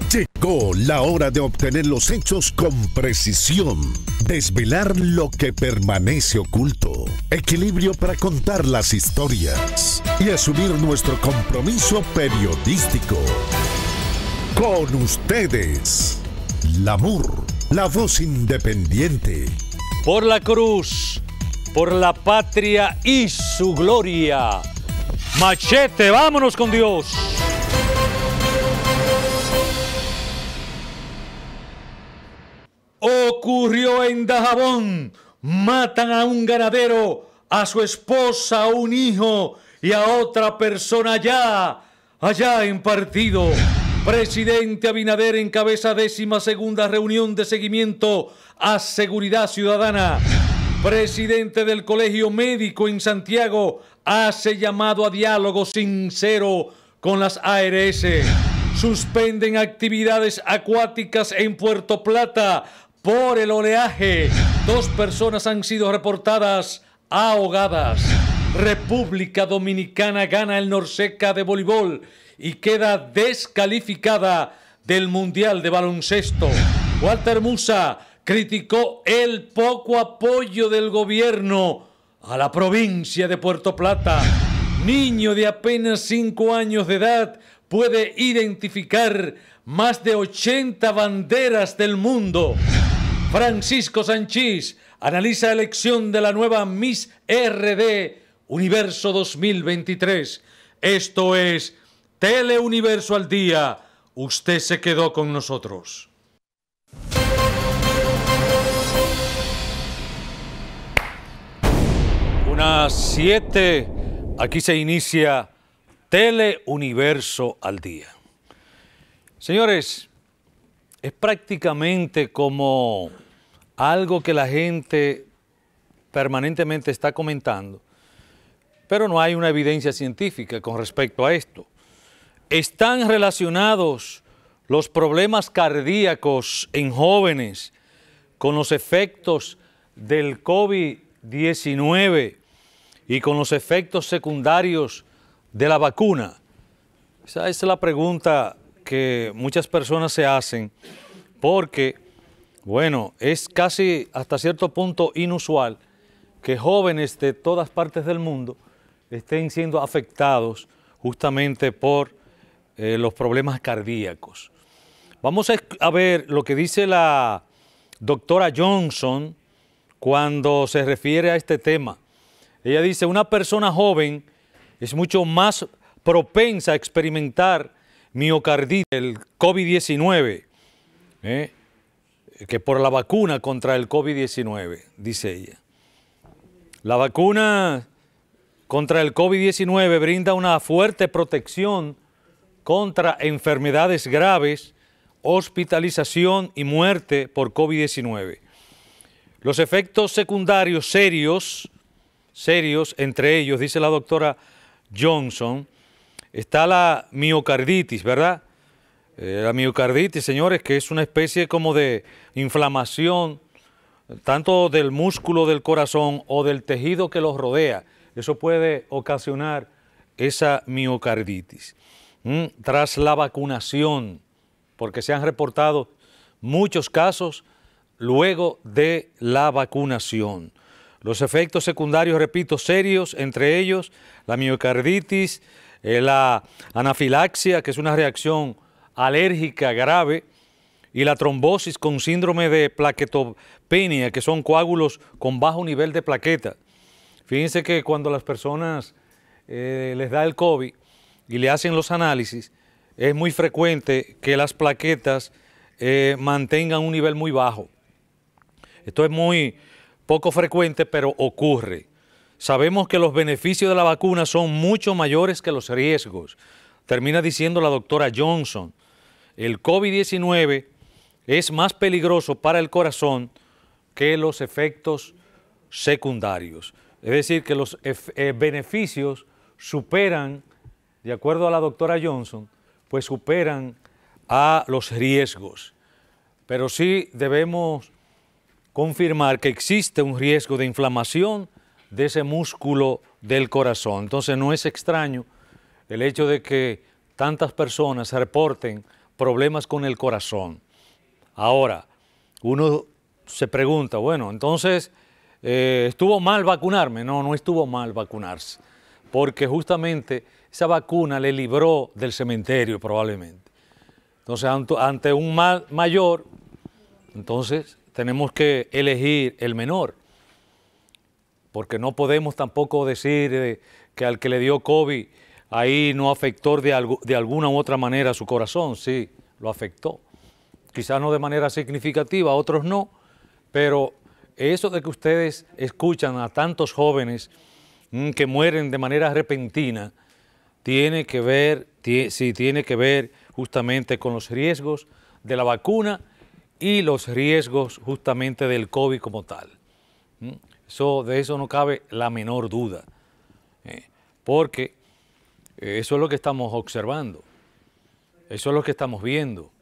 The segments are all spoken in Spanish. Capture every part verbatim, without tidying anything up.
Llegó la hora de obtener los hechos con precisión, desvelar lo que permanece oculto, equilibrio para contar las historias y asumir nuestro compromiso periodístico. Con ustedes, Lamur, la voz independiente. Por la cruz, por la patria y su gloria. Machete, vámonos con Dios. Ocurrió en Dajabón. Matan a un ganadero, a su esposa, a un hijo y a otra persona allá, allá en Partido. Presidente Abinader encabeza décima segunda reunión de seguimiento a seguridad ciudadana. Presidente del Colegio Médico en Santiago hace llamado a diálogo sincero con las A R S. Suspenden actividades acuáticas en Puerto Plata por el oleaje. Dos personas han sido reportadas ahogadas. República Dominicana gana el Norseca de voleibol y queda descalificada del Mundial de Baloncesto. Walter Musa criticó el poco apoyo del gobierno a la provincia de Puerto Plata. Niño de apenas cinco años de edad puede identificar más de ochenta banderas del mundo. Francisco Sanchís analiza elección de la nueva Miss R D Universo dos mil veintitrés. Esto es Teleuniverso al Día. Usted se quedó con nosotros. Unas siete, aquí se inicia Teleuniverso al Día. Señores, es prácticamente como algo que la gente permanentemente está comentando, pero no hay una evidencia científica con respecto a esto. ¿Están relacionados los problemas cardíacos en jóvenes con los efectos del COVID diecinueve y con los efectos secundarios de la vacuna? Esa es la pregunta que muchas personas se hacen porque, bueno, es casi hasta cierto punto inusual que jóvenes de todas partes del mundo estén siendo afectados justamente por eh, los problemas cardíacos. Vamos a, a ver lo que dice la doctora Johnson cuando se refiere a este tema. Ella dice, una persona joven es mucho más propensa a experimentar miocarditis, el COVID diecinueve, ¿eh? que por la vacuna contra el COVID diecinueve, dice ella. La vacuna contra el COVID diecinueve brinda una fuerte protección contra enfermedades graves, hospitalización y muerte por COVID diecinueve. Los efectos secundarios serios, serios, entre ellos, dice la doctora Johnson, está la miocarditis, ¿verdad? Eh, la miocarditis, señores, que es una especie como de inflamación, tanto del músculo del corazón o del tejido que los rodea. Eso puede ocasionar esa miocarditis. ¿Mm? Tras la vacunación, porque se han reportado muchos casos luego de la vacunación. Los efectos secundarios, repito, serios, entre ellos la miocarditis, eh, la anafilaxia, que es una reacción alérgica grave, y la trombosis con síndrome de plaquetopenia, que son coágulos con bajo nivel de plaqueta. Fíjense que cuando las personas eh, les da el COVID y le hacen los análisis, es muy frecuente que las plaquetas eh, mantengan un nivel muy bajo. Esto es muy poco frecuente, pero ocurre. Sabemos que los beneficios de la vacuna son mucho mayores que los riesgos. Termina diciendo la doctora Johnson, el COVID diecinueve es más peligroso para el corazón que los efectos secundarios. Es decir, que los eh, beneficios superan, de acuerdo a la doctora Johnson, pues superan a los riesgos. Pero sí debemos confirmar que existe un riesgo de inflamación de ese músculo del corazón. Entonces no es extraño el hecho de que tantas personas reporten problemas con el corazón. Ahora, uno se pregunta, bueno, entonces, eh, ¿estuvo mal vacunarme? No, no estuvo mal vacunarse, porque justamente esa vacuna le libró del cementerio probablemente. Entonces, ante, ante un mal mayor, entonces tenemos que elegir el menor, porque no podemos tampoco decir eh, que al que le dio COVID ahí no afectó de, algo, de alguna u otra manera su corazón. Sí, lo afectó. Quizás no de manera significativa, otros no, pero eso de que ustedes escuchan a tantos jóvenes mmm, que mueren de manera repentina, tiene que ver, tie, sí, tiene que ver justamente con los riesgos de la vacuna y los riesgos justamente del COVID como tal. ¿Mm? Eso, de eso no cabe la menor duda, eh, porque eh, eso es lo que estamos observando, eso es lo que estamos viendo.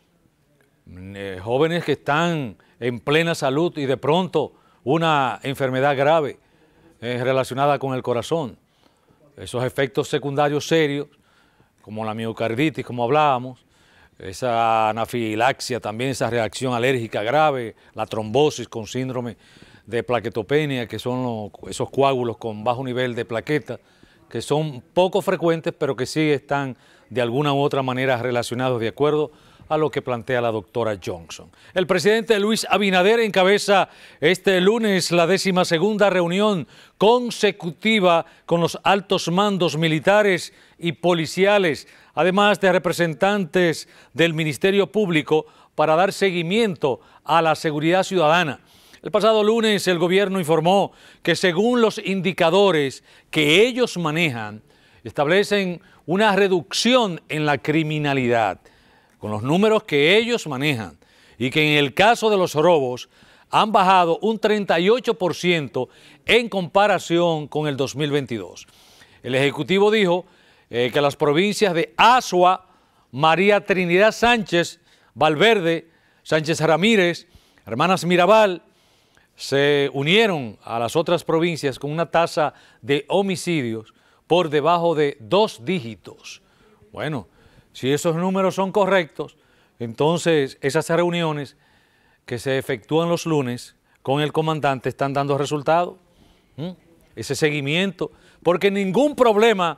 Eh, jóvenes que están en plena salud y de pronto una enfermedad grave eh, relacionada con el corazón. Esos efectos secundarios serios, como la miocarditis, como hablábamos, esa anafilaxia también, esa reacción alérgica grave, la trombosis con síndrome de plaquetopenia, que son los, esos coágulos con bajo nivel de plaquetas, que son poco frecuentes, pero que sí están de alguna u otra manera relacionados de acuerdo a lo que plantea la doctora Johnson. El presidente Luis Abinader encabeza este lunes la décima segunda reunión consecutiva con los altos mandos militares y policiales, además de representantes del Ministerio Público, para dar seguimiento a la seguridad ciudadana. El pasado lunes el gobierno informó que según los indicadores que ellos manejan, establecen una reducción en la criminalidad, con los números que ellos manejan, y que en el caso de los robos han bajado un treinta y ocho por ciento en comparación con el dos mil veintidós. El Ejecutivo dijo eh, que las provincias de Azua, María Trinidad Sánchez, Valverde, Sánchez Ramírez, Hermanas Mirabal, se unieron a las otras provincias con una tasa de homicidios por debajo de dos dígitos. Bueno, si esos números son correctos, entonces esas reuniones que se efectúan los lunes con el comandante están dando resultados. ¿Mm? Ese seguimiento, porque ningún problema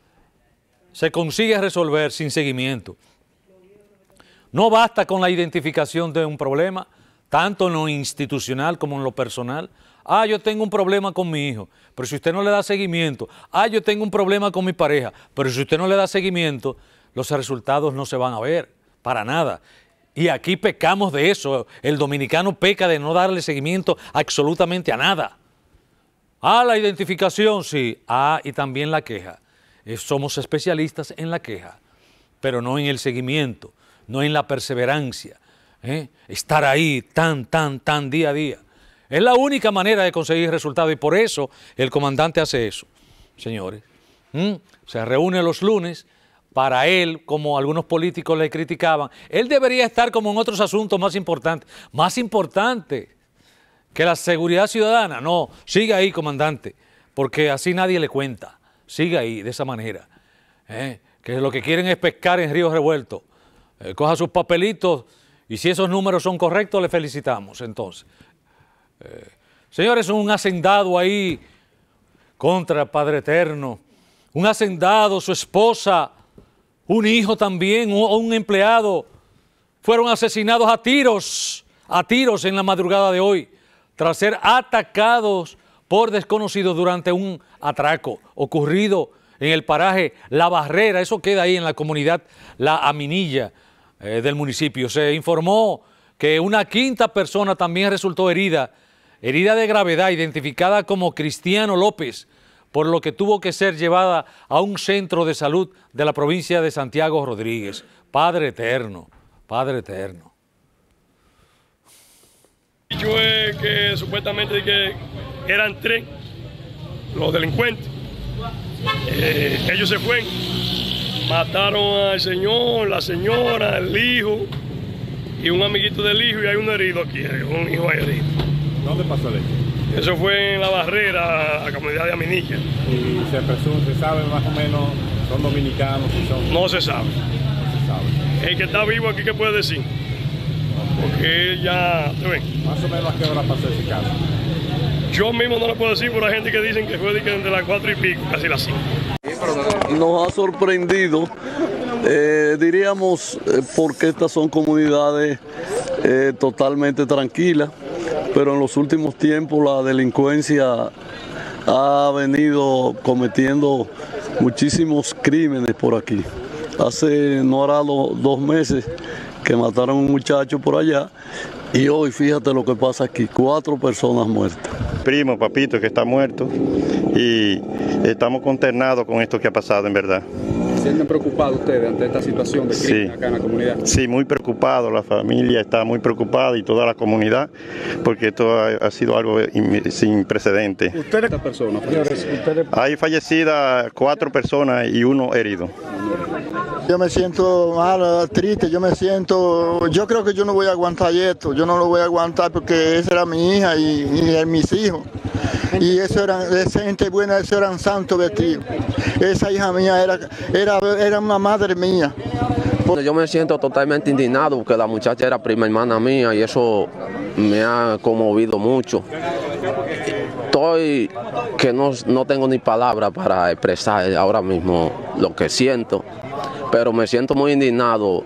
se consigue resolver sin seguimiento. No basta con la identificación de un problema, tanto en lo institucional como en lo personal. Ah, yo tengo un problema con mi hijo, pero si usted no le da seguimiento. Ah, yo tengo un problema con mi pareja, pero si usted no le da seguimiento, los resultados no se van a ver, para nada. Y aquí pecamos de eso. El dominicano peca de no darle seguimiento absolutamente a nada. Ah, la identificación, sí. Ah, y también la queja. Eh, somos especialistas en la queja, pero no en el seguimiento, no en la perseverancia. ¿eh? Estar ahí tan, tan, tan día a día. Es la única manera de conseguir resultados y por eso el comandante hace eso, señores. ¿Mm? Se reúne los lunes. Para él, como algunos políticos le criticaban, él debería estar como en otros asuntos más importantes. Más importante que la seguridad ciudadana. No, siga ahí, comandante, porque así nadie le cuenta. Siga ahí, de esa manera. ¿eh? Que lo que quieren es pescar en ríos revueltos. Eh, coja sus papelitos y si esos números son correctos, le felicitamos. Entonces, eh, señores, un hacendado ahí contra Padre Eterno. Un hacendado, su esposa, un hijo también, o un empleado, fueron asesinados a tiros, a tiros en la madrugada de hoy, tras ser atacados por desconocidos durante un atraco ocurrido en el paraje La Barrera. Eso queda ahí en la comunidad La Aminilla eh, del municipio. Se informó que una quinta persona también resultó herida, herida de gravedad, identificada como Cristiano López, por lo que tuvo que ser llevada a un centro de salud de la provincia de Santiago Rodríguez. Padre Eterno, Padre Eterno. Dicho es que supuestamente que eran tres los delincuentes. Eh, ellos se fueron, mataron al señor, la señora, el hijo y un amiguito del hijo, y hay un herido aquí, un hijo herido. ¿Dónde pasó el hecho? Eso fue en La Barrera, la comunidad de Aminilla. ¿Y se presume, se sabe más o menos, son dominicanos? Si son... No se sabe. No se sabe. El que está vivo aquí, ¿qué puede decir? Porque ya, ¿te ven? Más o menos a qué hora pasó ese caso. Yo mismo no lo puedo decir, pero hay gente que dicen que fue de, que de las cuatro y pico, casi las cinco. Nos ha sorprendido, eh, diríamos, eh, porque estas son comunidades eh, totalmente tranquilas, pero en los últimos tiempos la delincuencia ha venido cometiendo muchísimos crímenes por aquí. Hace no hará do, dos meses que mataron a un muchacho por allá y hoy fíjate lo que pasa aquí, cuatro personas muertas. Primo, papito, que está muerto y estamos consternados con esto que ha pasado en verdad. ¿Se sienten preocupados ustedes ante esta situación de crimen sí. acá en la comunidad? Sí, muy preocupados, la familia está muy preocupada y toda la comunidad, porque esto ha, ha sido algo sin precedentes. ¿Ustedes esta persona? ¿Ustedes? Hay fallecidas cuatro personas y uno herido. Yo me siento mal, triste, yo me siento, yo creo que yo no voy a aguantar esto, yo no lo voy a aguantar porque esa era mi hija y, y mis hijos. Y eso eran, esa gente buena, eso eran santos vestidos. Esa hija mía era, era, era una madre mía. Yo me siento totalmente indignado porque la muchacha era prima hermana mía y eso me ha conmovido mucho. Estoy que no, no tengo ni palabras para expresar ahora mismo lo que siento, pero me siento muy indignado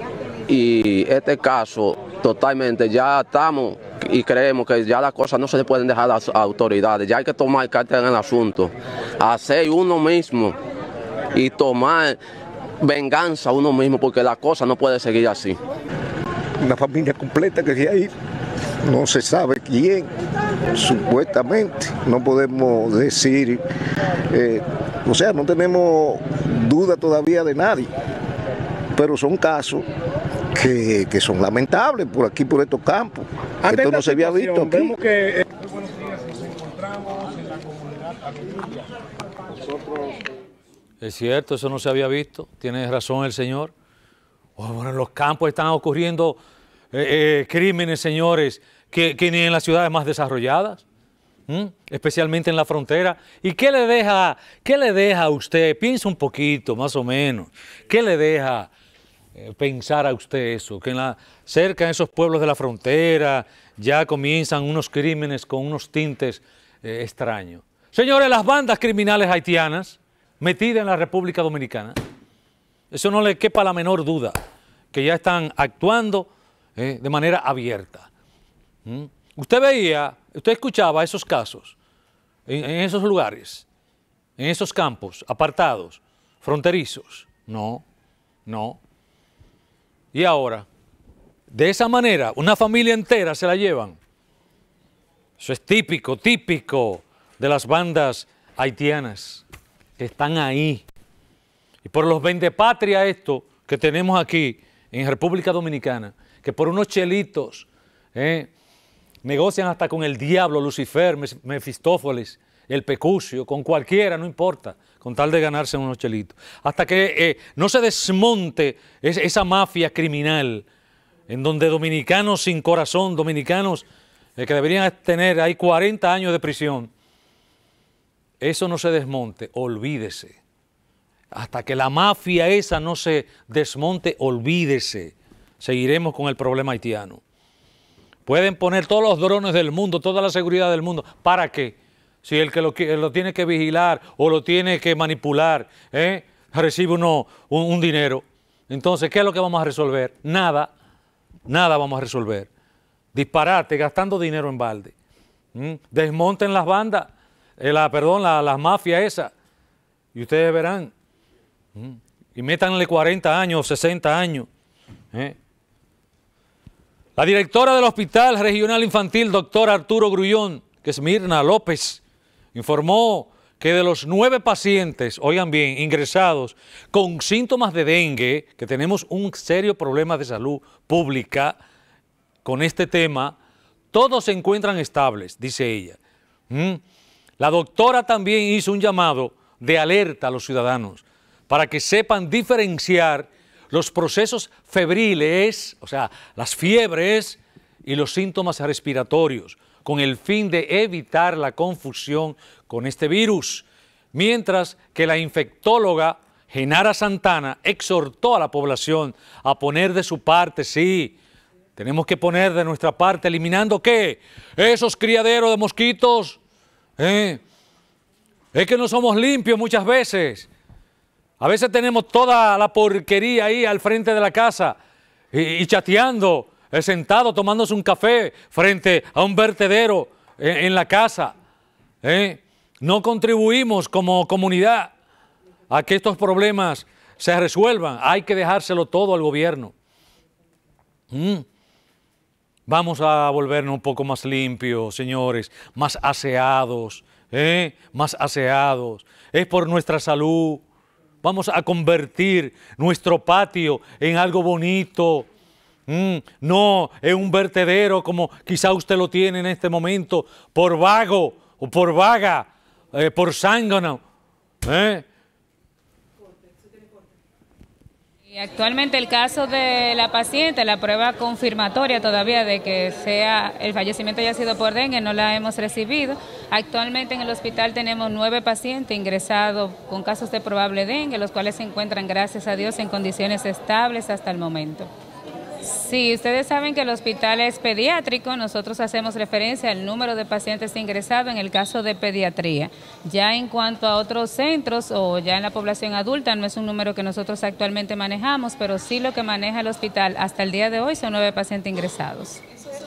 y este caso totalmente ya estamos y creemos que ya las cosas no se le pueden dejar a las autoridades, ya hay que tomar cartas en el asunto, hacer uno mismo y tomar venganza uno mismo porque la cosa no puede seguir así. Una familia completa que se ha ido, no se sabe quién, supuestamente, no podemos decir, eh, o sea, no tenemos duda todavía de nadie, pero son casos que, que son lamentables por aquí, por estos campos. Ante Esto no se había visto aquí. Vemos que, eh, muy buenos días, nos encontramos en la comunidad Aguililla. Nosotros... Es cierto, eso no se había visto, tiene razón el señor. Oh, bueno, en los campos están ocurriendo eh, eh, crímenes, señores, que, que ni en las ciudades más desarrolladas, ¿m? especialmente en la frontera. ¿Y qué le deja, qué le deja a usted? Piensa un poquito, más o menos. ¿Qué le deja eh, pensar a usted eso? Que en la, cerca de esos pueblos de la frontera ya comienzan unos crímenes con unos tintes eh, extraños. Señores, las bandas criminales haitianas metidas en la República Dominicana, eso no le quepa la menor duda, que ya están actuando eh, de manera abierta. ¿Mm? Usted veía, usted escuchaba esos casos, en, en esos lugares, en esos campos apartados, fronterizos. No, no. Y ahora, de esa manera, una familia entera se la llevan. Eso es típico, típico de las bandas haitianas que están ahí. Y por los vendepatria esto que tenemos aquí en República Dominicana, que por unos chelitos eh, negocian hasta con el diablo, Lucifer, Mefistófeles, el Pecucio, con cualquiera, no importa, con tal de ganarse unos chelitos. Hasta que eh, no se desmonte es, esa mafia criminal en donde dominicanos sin corazón, dominicanos eh, que deberían tener ahí cuarenta años de prisión, eso no se desmonte, olvídese. Hasta que la mafia esa no se desmonte, olvídese. Seguiremos con el problema haitiano. Pueden poner todos los drones del mundo, toda la seguridad del mundo. ¿Para qué? Si el que lo, lo tiene que vigilar o lo tiene que manipular ¿eh? recibe uno, un, un dinero. Entonces, ¿qué es lo que vamos a resolver? Nada. Nada vamos a resolver. Disparate, gastando dinero en balde. ¿Mm? Desmonten las bandas. Eh, la, perdón, la, las mafias esas, y ustedes verán, ¿Mm? y métanle cuarenta años, sesenta años. ¿eh? La directora del Hospital Regional Infantil, doctor Arturo Grullón, que es Mirna López, informó que de los nueve pacientes, oigan bien, ingresados con síntomas de dengue, que tenemos un serio problema de salud pública con este tema, todos se encuentran estables, dice ella. ¿Mm? La doctora también hizo un llamado de alerta a los ciudadanos para que sepan diferenciar los procesos febriles, o sea, las fiebres y los síntomas respiratorios, con el fin de evitar la confusión con este virus. Mientras que la infectóloga Genara Santana, exhortó a la población a poner de su parte, sí, tenemos que poner de nuestra parte, eliminando ¿qué? Esos criaderos de mosquitos. ¿eh? Es que no somos limpios muchas veces. A veces tenemos toda la porquería ahí al frente de la casa y, y chateando, eh, sentado, tomándose un café frente a un vertedero en, en la casa. ¿eh? No contribuimos como comunidad a que estos problemas se resuelvan. Hay que dejárselo todo al gobierno. Mm. Vamos a volvernos un poco más limpios, señores, más aseados, ¿eh? más aseados. Es por nuestra salud. Vamos a convertir nuestro patio en algo bonito. Mm. No en un vertedero como quizá usted lo tiene en este momento, por vago o por vaga, eh, por zángano. ¿eh? Actualmente el caso de la paciente, la prueba confirmatoria todavía de que sea el fallecimiento haya sido por dengue, no la hemos recibido. Actualmente en el hospital tenemos nueve pacientes ingresados con casos de probable dengue, los cuales se encuentran, gracias a Dios, en condiciones estables hasta el momento. Sí, ustedes saben que el hospital es pediátrico, nosotros hacemos referencia al número de pacientes ingresados en el caso de pediatría. Ya en cuanto a otros centros o ya en la población adulta no es un número que nosotros actualmente manejamos, pero sí lo que maneja el hospital hasta el día de hoy son nueve pacientes ingresados.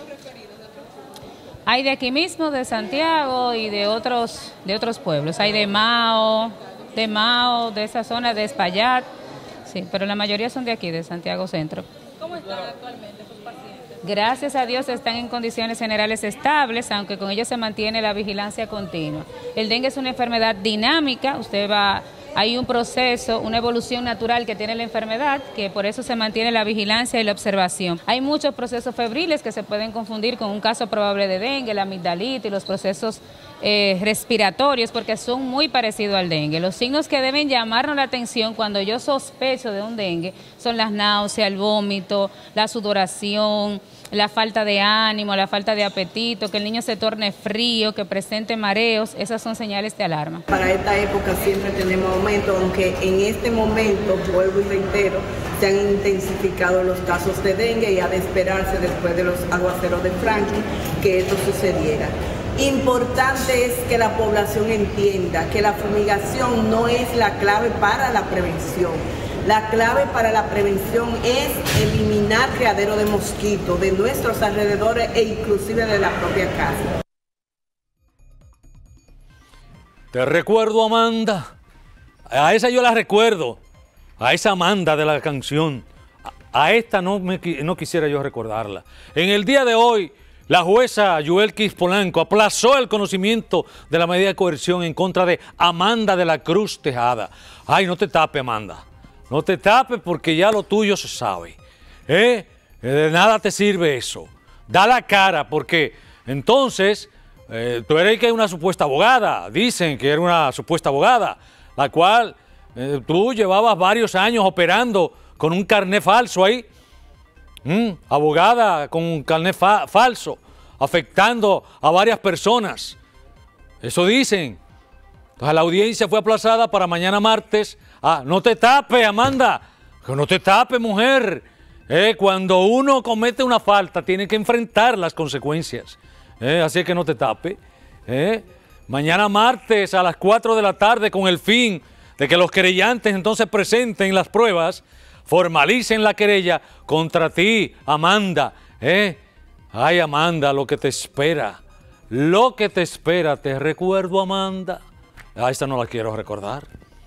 Hay de aquí mismo, de Santiago y de otros, de otros pueblos. Hay de Mao, de Mao, de esa zona de Espaillat, sí, pero la mayoría son de aquí, de Santiago Centro. ¿Cómo están actualmente estos pacientes? Gracias a Dios están en condiciones generales estables, aunque con ellos se mantiene la vigilancia continua. El dengue es una enfermedad dinámica, usted va, hay un proceso, una evolución natural que tiene la enfermedad, que por eso se mantiene la vigilancia y la observación. Hay muchos procesos febriles que se pueden confundir con un caso probable de dengue, la amigdalitis y los procesos eh, respiratorios, porque son muy parecidos al dengue. Los signos que deben llamarnos la atención cuando yo sospecho de un dengue son las náuseas, el vómito, la sudoración, la falta de ánimo, la falta de apetito, que el niño se torne frío, que presente mareos. Esas son señales de alarma. Para esta época siempre tenemos aumento, aunque en este momento, vuelvo y reitero, se han intensificado los casos de dengue y ha de esperarse después de los aguaceros de Franklin que esto sucediera. Importante es que la población entienda que la fumigación no es la clave para la prevención. La clave para la prevención es eliminar criadero de mosquitos de nuestros alrededores e inclusive de la propia casa. Te recuerdo, Amanda. A esa yo la recuerdo. A esa Amanda de la canción. A, a esta no, me, no quisiera yo recordarla. En el día de hoy, la jueza Yuelkis Polanco aplazó el conocimiento de la medida de coerción en contra de Amanda de la Cruz Tejada. Ay, no te tape, Amanda. No te tapes porque ya lo tuyo se sabe. ¿Eh? De nada te sirve eso. Da la cara porque entonces eh, tú eres que es una supuesta abogada. Dicen que era una supuesta abogada, la cual eh, tú llevabas varios años operando con un carné falso ahí. ¿Mm? Abogada con un carné fa falso, afectando a varias personas. Eso dicen. Entonces la audiencia fue aplazada para mañana martes. Ah, no te tapes, Amanda, que no te tapes, mujer. Eh, cuando uno comete una falta, tiene que enfrentar las consecuencias. Eh, así que no te tapes. Eh. Mañana martes a las cuatro de la tarde, con el fin de que los querellantes entonces presenten las pruebas, formalicen la querella contra ti, Amanda. Eh. Ay, Amanda, lo que te espera. Lo que te espera. Te recuerdo, Amanda. Ah, esta no la quiero recordar.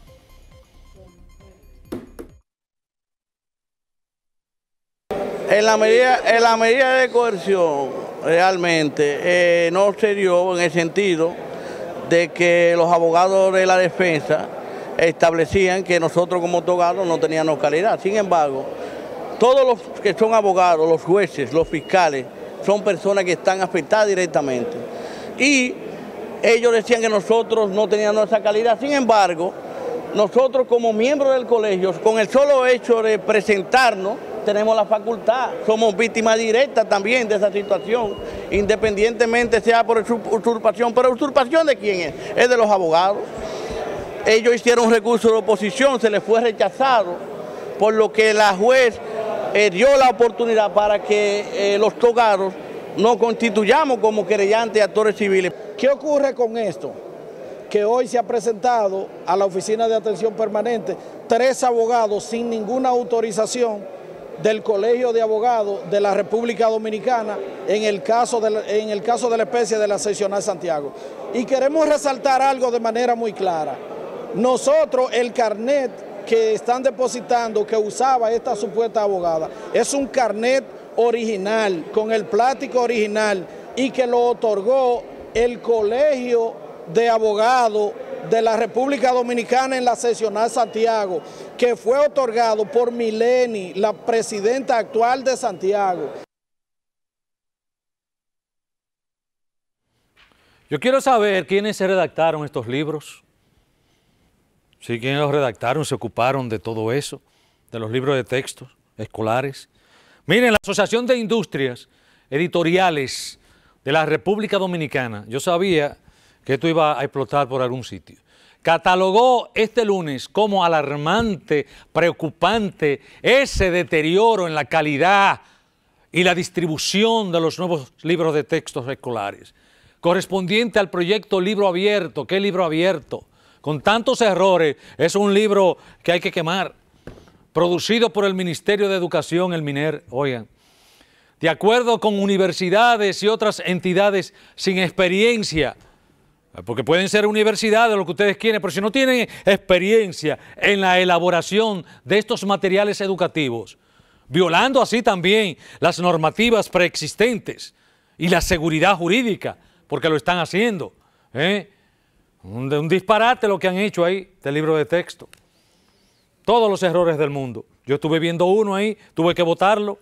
En la medida, en la medida de coerción realmente eh, no se dio en el sentido de que los abogados de la defensa establecían que nosotros como abogados no teníamos calidad. Sin embargo, todos los que son abogados, los jueces, los fiscales, son personas que están afectadas directamente. Y ellos decían que nosotros no teníamos esa calidad. Sin embargo, nosotros como miembros del colegio, con el solo hecho de presentarnos, tenemos la facultad, somos víctimas directas también de esa situación, independientemente sea por usurpación. ¿Pero usurpación de quién es? Es de los abogados. ellos hicieron un recurso de oposición, se les fue rechazado, por lo que la juez eh, dio la oportunidad para que eh, los togados nos constituyamos como querellantes y actores civiles. ¿Qué ocurre con esto? Que hoy se ha presentado a la Oficina de Atención Permanente tres abogados sin ninguna autorización del Colegio de Abogados de la República Dominicana en el caso de la, en el caso de la especie de la seccional Santiago. Y queremos resaltar algo de manera muy clara. Nosotros, el carnet que están depositando, que usaba esta supuesta abogada, es un carnet original, con el plástico original, y que lo otorgó el Colegio de Abogados de la República Dominicana en la seccional Santiago, que fue otorgado por Mileni, la presidenta actual de Santiago. Yo quiero saber quiénes se redactaron estos libros. Sí, quiénes los redactaron, se ocuparon de todo eso, de los libros de textos escolares. Miren, la Asociación de Industrias Editoriales de la República Dominicana, yo sabía que esto iba a explotar por algún sitio, catalogó este lunes como alarmante, preocupante, ese deterioro en la calidad y la distribución de los nuevos libros de textos escolares, correspondiente al proyecto Libro Abierto. ¿Qué libro abierto? Con tantos errores, es un libro que hay que quemar, producido por el Ministerio de Educación, el MINER, oigan, de acuerdo con universidades y otras entidades sin experiencia, porque pueden ser universidades, lo que ustedes quieren, pero si no tienen experiencia en la elaboración de estos materiales educativos, violando así también las normativas preexistentes y la seguridad jurídica, porque lo están haciendo, ¿eh? Un, un disparate lo que han hecho ahí del libro de texto. Todos los errores del mundo. Yo estuve viendo uno ahí, tuve que votarlo.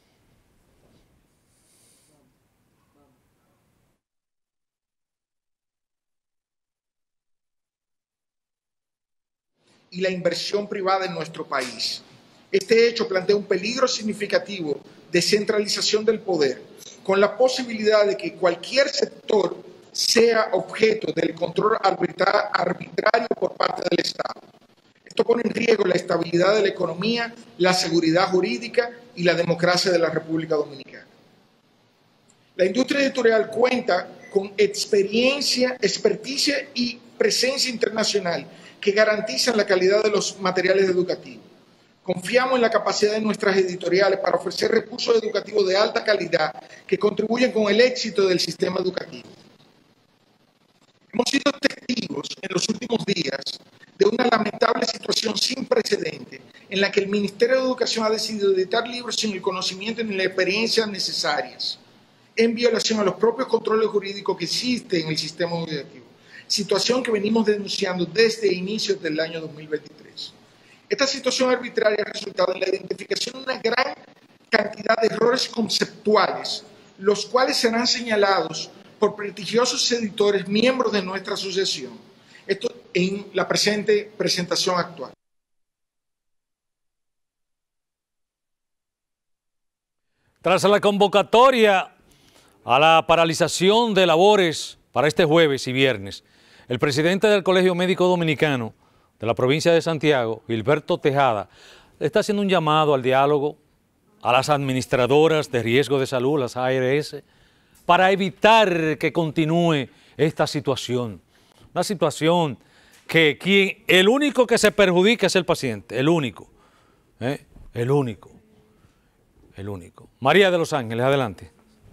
Y la inversión privada en nuestro país. Este hecho plantea un peligro significativo de centralización del poder, con la posibilidad de que cualquier sector sea objeto del control arbitra- arbitrario por parte del Estado. Esto pone en riesgo la estabilidad de la economía, la seguridad jurídica y la democracia de la República Dominicana. La industria editorial cuenta con experiencia, experticia y presencia internacional que garantizan la calidad de los materiales educativos. Confiamos en la capacidad de nuestras editoriales para ofrecer recursos educativos de alta calidad que contribuyen con el éxito del sistema educativo. Hemos sido testigos en los últimos días de una lamentable situación sin precedentes en la que el Ministerio de Educación ha decidido editar libros sin el conocimiento ni la experiencia necesarias, en violación a los propios controles jurídicos que existen en el sistema educativo, situación que venimos denunciando desde inicios del año dos mil veintitrés. Esta situación arbitraria ha resultado en la identificación de una gran cantidad de errores conceptuales, los cuales serán señalados por prestigiosos editores miembros de nuestra asociación. Esto en la presente presentación actual. Tras la convocatoria a la paralización de labores para este jueves y viernes, el presidente del Colegio Médico Dominicano de la provincia de Santiago, Gilberto Tejada, está haciendo un llamado al diálogo a las administradoras de riesgo de salud, las A R S, para evitar que continúe esta situación. Una situación que quien, el único que se perjudica es el paciente, el único, ¿eh? el único, el único. María de los Ángeles, adelante.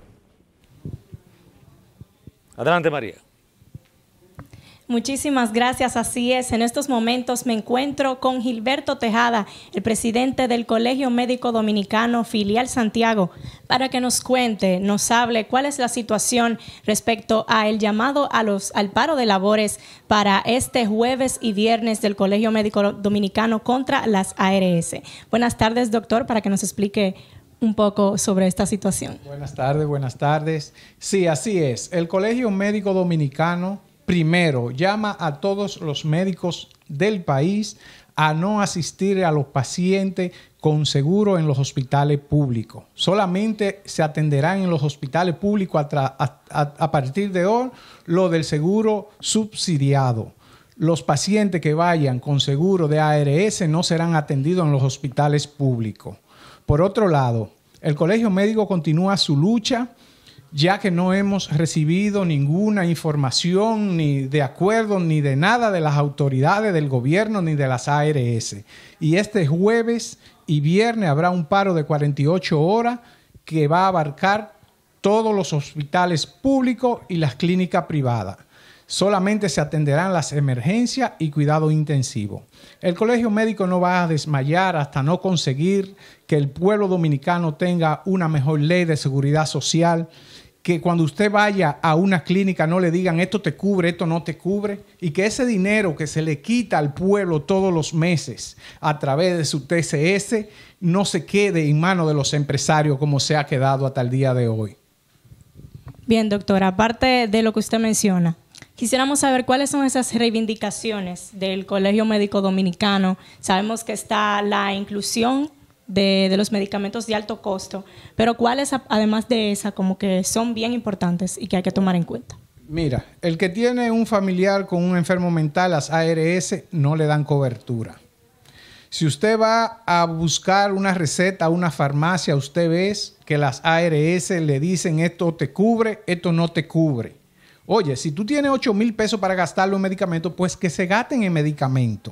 Adelante, María. Muchísimas gracias, así es. En estos momentos me encuentro con Gilberto Tejada, el presidente del Colegio Médico Dominicano, filial Santiago, para que nos cuente, nos hable cuál es la situación respecto a el llamado a los, al paro de labores para este jueves y viernes del Colegio Médico Dominicano contra las A R S. Buenas tardes, doctor, para que nos explique un poco sobre esta situación. Buenas tardes, buenas tardes. Sí, así es. El Colegio Médico Dominicano primero llama a todos los médicos del país a no asistir a los pacientes con seguro en los hospitales públicos. Solamente se atenderán en los hospitales públicos a, a, a, a partir de hoy lo del seguro subsidiado. los pacientes que vayan con seguro de A R S no serán atendidos en los hospitales públicos. Por otro lado, el Colegio Médico continúa su lucha, ya que no hemos recibido ninguna información ni de acuerdo ni de nada de las autoridades del gobierno ni de las A R S. Y este jueves y viernes habrá un paro de cuarenta y ocho horas que va a abarcar todos los hospitales públicos y las clínicas privadas. Solamente se atenderán las emergencias y cuidado intensivo. El Colegio Médico no va a desmayar hasta no conseguir que el pueblo dominicano tenga una mejor ley de seguridad social, que cuando usted vaya a una clínica no le digan esto te cubre, esto no te cubre, y que ese dinero que se le quita al pueblo todos los meses a través de su T C S no se quede en manos de los empresarios como se ha quedado hasta el día de hoy. Bien, doctora, aparte de lo que usted menciona, quisiéramos saber cuáles son esas reivindicaciones del Colegio Médico Dominicano. Sabemos que está la inclusión de, de los medicamentos de alto costo, pero cuáles, además de esa, como que son bien importantes y que hay que tomar en cuenta. Mira, el que tiene un familiar con un enfermo mental, las A R S no le dan cobertura. Si usted va a buscar una receta a una farmacia, usted ve que las A R S le dicen esto te cubre, esto no te cubre. Oye, si tú tienes ocho mil pesos para gastarlo en medicamentos, pues que se gasten en medicamentos.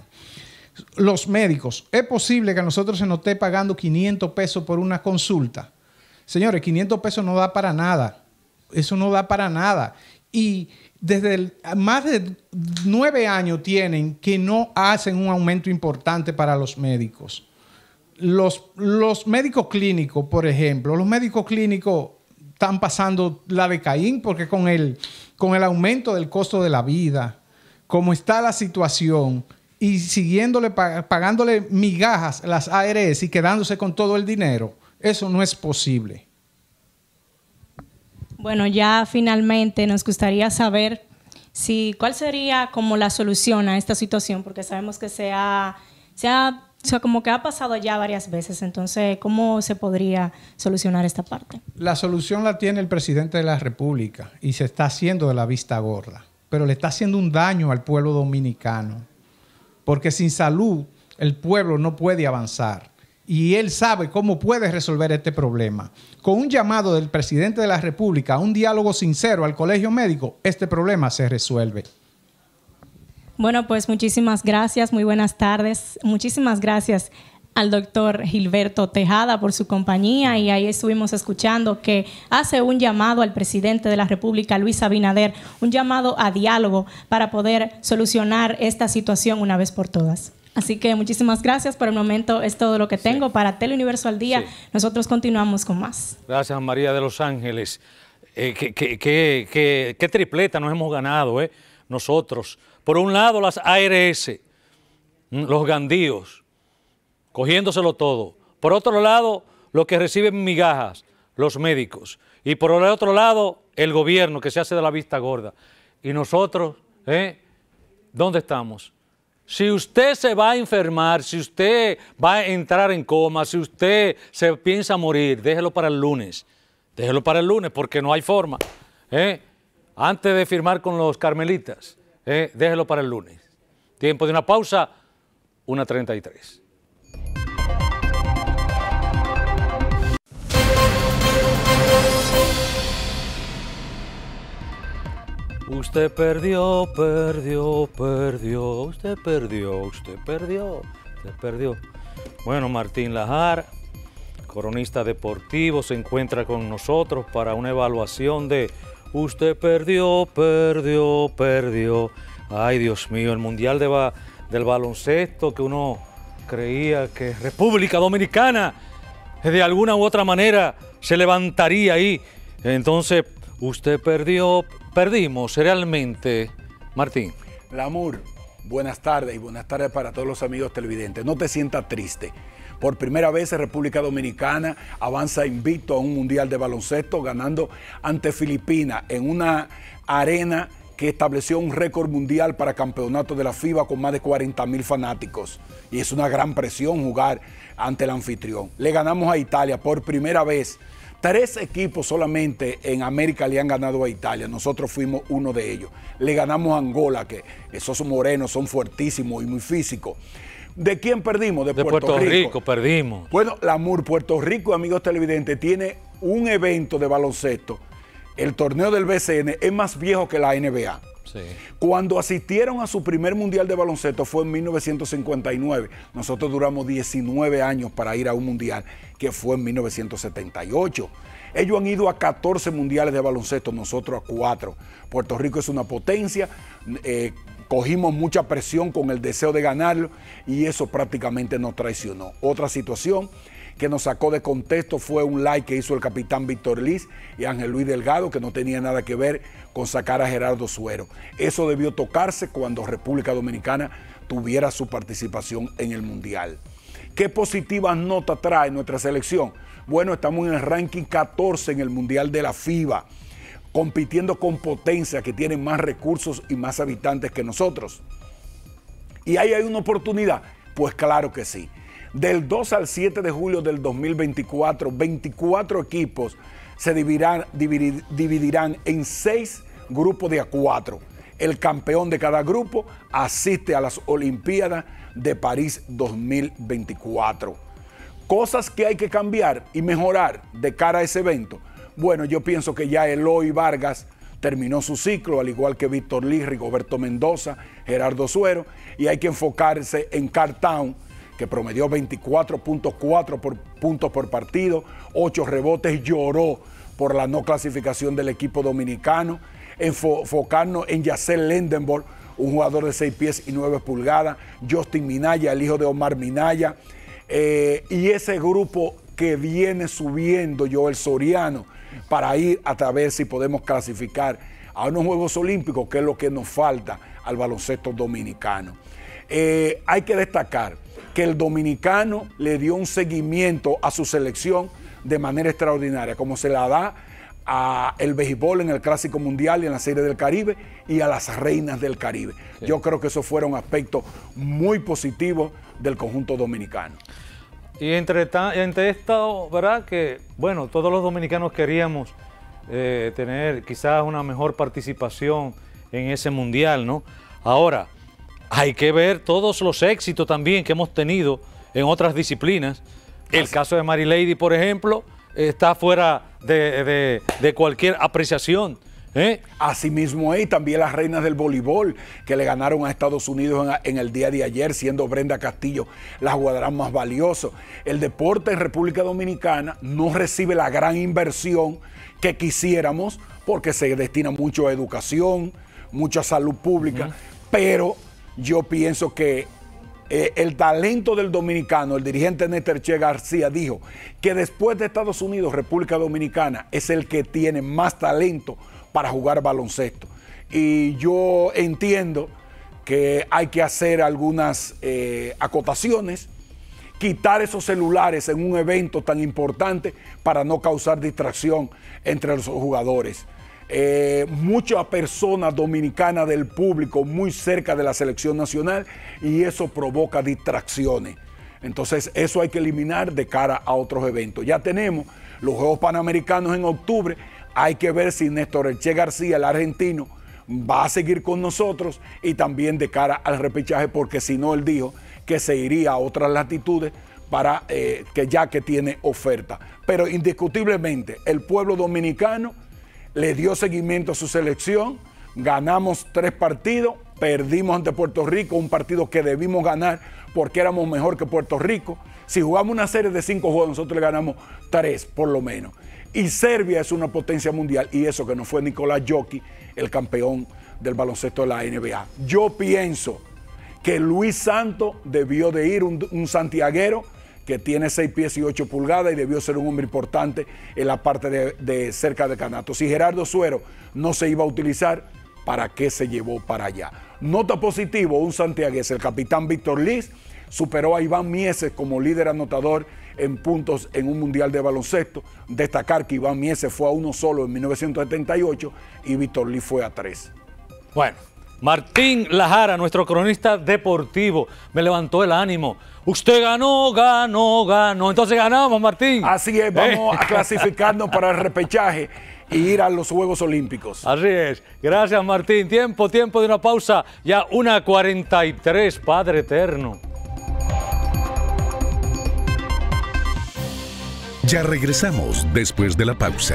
Los médicos, ¿es posible que a nosotros se nos esté pagando quinientos pesos por una consulta? Señores, quinientos pesos no da para nada. Eso no da para nada. Y desde el, más de nueve años tienen que no hacen un aumento importante para los médicos. Los, los médicos clínicos, por ejemplo, los médicos clínicos están pasando la de Caín porque con el, con el aumento del costo de la vida, como está la situación, y siguiéndole, pagándole migajas a las A R S y quedándose con todo el dinero, eso no es posible. Bueno, ya finalmente nos gustaría saber si cuál sería como la solución a esta situación, porque sabemos que se ha, se ha, o sea, como que ha pasado ya varias veces. Entonces, ¿cómo se podría solucionar esta parte? La solución la tiene el presidente de la República y se está haciendo de la vista gorda, pero le está haciendo un daño al pueblo dominicano, porque sin salud el pueblo no puede avanzar. Y él sabe cómo puede resolver este problema. Con un llamado del presidente de la República a un diálogo sincero al Colegio Médico, este problema se resuelve. Bueno, pues muchísimas gracias, muy buenas tardes. Muchísimas gracias al doctor Gilberto Tejada por su compañía, y ahí estuvimos escuchando que hace un llamado al presidente de la República, Luis Abinader, un llamado a diálogo para poder solucionar esta situación una vez por todas. Así que muchísimas gracias. Por el momento es todo lo que tengo. Sí. Para Teleuniverso al Día, sí. Nosotros continuamos con más. Gracias, María de Los Ángeles. Eh, ¿qué, qué, qué, qué, qué tripleta nos hemos ganado eh? nosotros? Por un lado, las A R S, los gandíos, cogiéndoselo todo. Por otro lado, los que reciben migajas, los médicos. Y por el otro lado, el gobierno que se hace de la vista gorda. Y nosotros, ¿eh? ¿dónde estamos? Si usted se va a enfermar, si usted va a entrar en coma, si usted se piensa morir, déjelo para el lunes. Déjelo para el lunes porque no hay forma. ¿eh? Antes de firmar con los carmelitas, ¿eh? déjelo para el lunes. Tiempo de una pausa, una treinta y tres. Usted perdió, perdió, perdió, usted perdió, usted perdió, usted perdió. Bueno, Martín Lajar, cronista deportivo, se encuentra con nosotros para una evaluación de usted perdió, perdió, perdió. Ay, Dios mío, el Mundial de ba del baloncesto que uno creía que República Dominicana de alguna u otra manera se levantaría ahí. Entonces, usted perdió, perdimos realmente, Martín. Lamour, buenas tardes y buenas tardes para todos los amigos televidentes. No te sientas triste. Por primera vez República Dominicana avanza invicto a un mundial de baloncesto, ganando ante Filipinas en una arena que estableció un récord mundial para campeonato de la FIBA con más de cuarenta mil fanáticos. Y es una gran presión jugar ante el anfitrión. Le ganamos a Italia por primera vez. Tres equipos solamente en América le han ganado a Italia. Nosotros fuimos uno de ellos. Le ganamos a Angola, que esos morenos son fuertísimos y muy físicos. ¿De quién perdimos? De, de Puerto, Puerto Rico. Rico. Perdimos. Bueno, la M U R Puerto Rico, amigos televidentes, tiene un evento de baloncesto. El torneo del B C N es más viejo que la N B A. Sí. Cuando asistieron a su primer mundial de baloncesto fue en mil novecientos cincuenta y nueve. Nosotros duramos diecinueve años para ir a un mundial, que fue en mil novecientos setenta y ocho. Ellos han ido a catorce mundiales de baloncesto, nosotros a cuatro. Puerto Rico es una potencia, eh, cogimos mucha presión con el deseo de ganarlo y eso prácticamente nos traicionó. Otra situación que nos sacó de contexto fue un like que hizo el capitán Víctor Liz y Ángel Luis Delgado, que no tenía nada que ver con sacar a Gerardo Suero. Eso debió tocarse cuando República Dominicana tuviera su participación en el Mundial. ¿Qué positivas notas trae nuestra selección? Bueno, estamos en el ranking catorce en el Mundial de la FIBA, compitiendo con potencias que tienen más recursos y más habitantes que nosotros. ¿Y ahí hay una oportunidad? Pues claro que sí. Del dos al siete de julio del dos mil veinticuatro, veinticuatro equipos se dividirán, dividir, dividirán en seis grupos de a cuatro. El campeón de cada grupo asiste a las Olimpiadas de París dos mil veinticuatro. Cosas que hay que cambiar y mejorar de cara a ese evento. Bueno, yo pienso que ya Eloy Vargas terminó su ciclo, al igual que Víctor Liz, Rigoberto Mendoza, Gerardo Suero, y hay que enfocarse en Cartown, que promedió veinticuatro punto cuatro por, puntos por partido, ocho rebotes, lloró por la no clasificación del equipo dominicano. Enfocarnos en Yacel Lendenborg, un jugador de seis pies y nueve pulgadas, Justin Minaya, el hijo de Omar Minaya, eh, y ese grupo que viene subiendo, Joel Soriano, para ir a ver si podemos clasificar a unos Juegos Olímpicos, que es lo que nos falta al baloncesto dominicano. Eh, hay que destacar que el dominicano le dio un seguimiento a su selección de manera extraordinaria, como se la da a el béisbol en el Clásico Mundial y en la Serie del Caribe y a las Reinas del Caribe. Sí. Yo creo que esos fueron aspectos muy positivos del conjunto dominicano. Y entre, entre esto, ¿verdad? Que, bueno, todos los dominicanos queríamos eh, tener quizás una mejor participación en ese Mundial, ¿no? Ahora, hay que ver todos los éxitos también que hemos tenido en otras disciplinas. El Así. caso de Mary Lady, por ejemplo, está fuera de, de, de cualquier apreciación. ¿eh? Asimismo, y también las reinas del voleibol que le ganaron a Estados Unidos en, en el día de ayer, siendo Brenda Castillo la jugadora más valiosa. El deporte en República Dominicana no recibe la gran inversión que quisiéramos porque se destina mucho a educación, mucha salud pública, uh-huh. pero yo pienso que eh, el talento del dominicano, el dirigente Néstor Che García dijo que después de Estados Unidos, República Dominicana es el que tiene más talento para jugar baloncesto. Y yo entiendo que hay que hacer algunas eh, acotaciones, quitar esos celulares en un evento tan importante para no causar distracción entre los jugadores. Eh, muchas personas dominicanas del público muy cerca de la selección nacional y eso provoca distracciones. Entonces eso hay que eliminar de cara a otros eventos. Ya tenemos los Juegos Panamericanos en octubre, hay que ver si Néstor Che García, el argentino, va a seguir con nosotros y también de cara al repechaje, porque si no, él dijo que se iría a otras latitudes para eh, que ya que tiene oferta. Pero indiscutiblemente el pueblo dominicano le dio seguimiento a su selección, ganamos tres partidos, perdimos ante Puerto Rico, un partido que debimos ganar porque éramos mejor que Puerto Rico. Si jugamos una serie de cinco juegos, nosotros le ganamos tres por lo menos. Y Serbia es una potencia mundial, y eso que no fue Nicolás Jokic, el campeón del baloncesto de la N B A. Yo pienso que Luis Santos debió de ir, un, un santiaguero, que tiene seis pies y ocho pulgadas y debió ser un hombre importante en la parte de, de cerca de canasto. Si Gerardo Suero no se iba a utilizar, ¿para qué se llevó para allá? Nota positivo, un santiagués, el capitán Víctor Liz, superó a Iván Mieses como líder anotador en puntos en un mundial de baloncesto. Destacar que Iván Mieses fue a uno solo en mil novecientos setenta y ocho y Víctor Liz fue a tres. Bueno, Martín Lajara, nuestro cronista deportivo, me levantó el ánimo. Usted ganó, ganó, ganó. Entonces ganamos, Martín. Así es, vamos a clasificarnos para el repechaje y ir a los Juegos Olímpicos. Así es. Gracias, Martín. Tiempo, tiempo de una pausa. Ya una cuarenta y tres, Padre Eterno. Ya regresamos después de la pausa.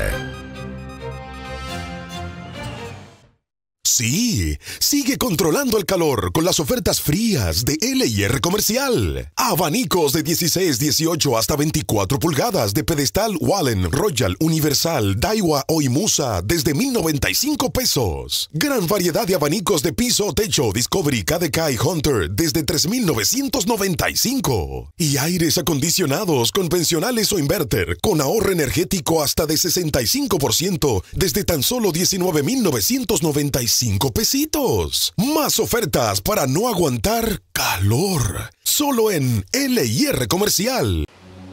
Sí, sigue controlando el calor con las ofertas frías de L y R Comercial. Abanicos de dieciséis, dieciocho hasta veinticuatro pulgadas de pedestal Wallen, Royal, Universal, Daiwa o Imusa desde mil noventa y cinco pesos. Gran variedad de abanicos de piso, techo, Discovery, K D K y Hunter desde tres mil novecientos noventa y cinco. Y aires acondicionados convencionales o inverter con ahorro energético hasta de sesenta y cinco por ciento desde tan solo diecinueve mil novecientos noventa y cinco. Cinco pesitos. Más ofertas para no aguantar calor. Solo en L y R Comercial.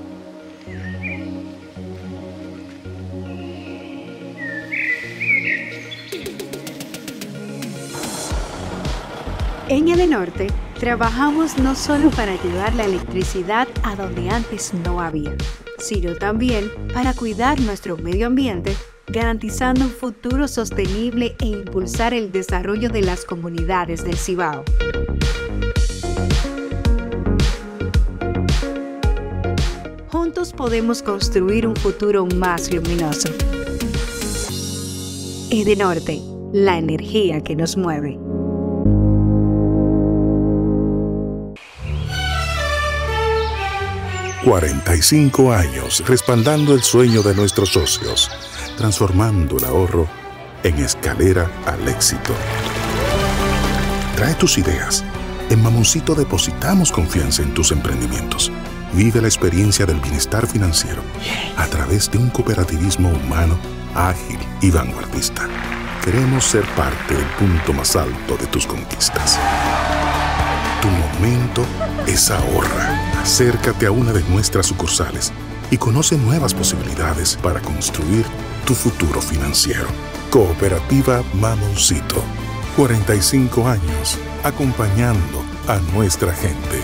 En Edenorte trabajamos no solo para llevar la electricidad a donde antes no había, sino también para cuidar nuestro medio ambiente, garantizando un futuro sostenible e impulsar el desarrollo de las comunidades del Cibao. Juntos podemos construir un futuro más luminoso. Edenorte, la energía que nos mueve. cuarenta y cinco años respaldando el sueño de nuestros socios, transformando el ahorro en escalera al éxito. Trae tus ideas. En Mamoncito depositamos confianza en tus emprendimientos. Vive la experiencia del bienestar financiero a través de un cooperativismo humano, ágil y vanguardista. Queremos ser parte del punto más alto de tus conquistas. Tu momento es ahora. Acércate a una de nuestras sucursales y conoce nuevas posibilidades para construir tu futuro financiero. Cooperativa Mamoncito. cuarenta y cinco años acompañando a nuestra gente.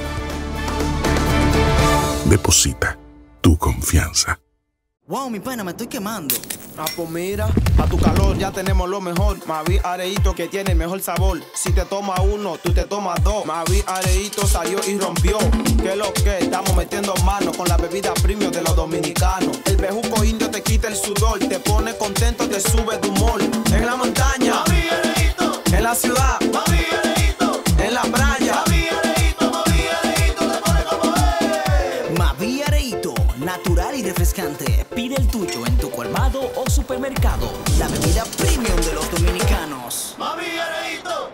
Deposita tu confianza. Wow, mi pana, me estoy quemando. Ah, pues mira, a tu calor ya tenemos lo mejor. Mavi Areito que tiene el mejor sabor. Si te tomas uno, tú te tomas dos. Mavi Areito salió y rompió. ¿Qué lo que? Estamos metiendo mano con la bebida premium de los dominicanos. El bejuco indio te quita el sudor, te pone contento, te sube de humor. En la montaña, Mavi Areito. En la ciudad, Mavi Areito. En la playa, Mavi Areito, Mavi Areito te pone como es. Mavi Areito, natural y refrescante. Pide el tuyo en tu colmado o supermercado. La bebida premium de los dominicanos. Mavi Areito.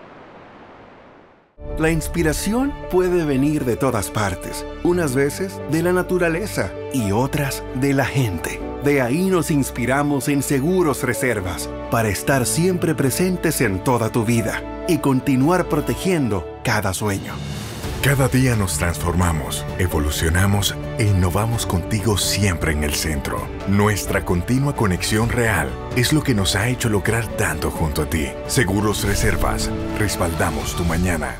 La inspiración puede venir de todas partes, unas veces de la naturaleza y otras de la gente. De ahí nos inspiramos en Seguros Reservas para estar siempre presentes en toda tu vida y continuar protegiendo cada sueño. Cada día nos transformamos, evolucionamos e innovamos contigo siempre en el centro. Nuestra continua conexión real es lo que nos ha hecho lograr tanto junto a ti. Seguros Reservas, respaldamos tu mañana.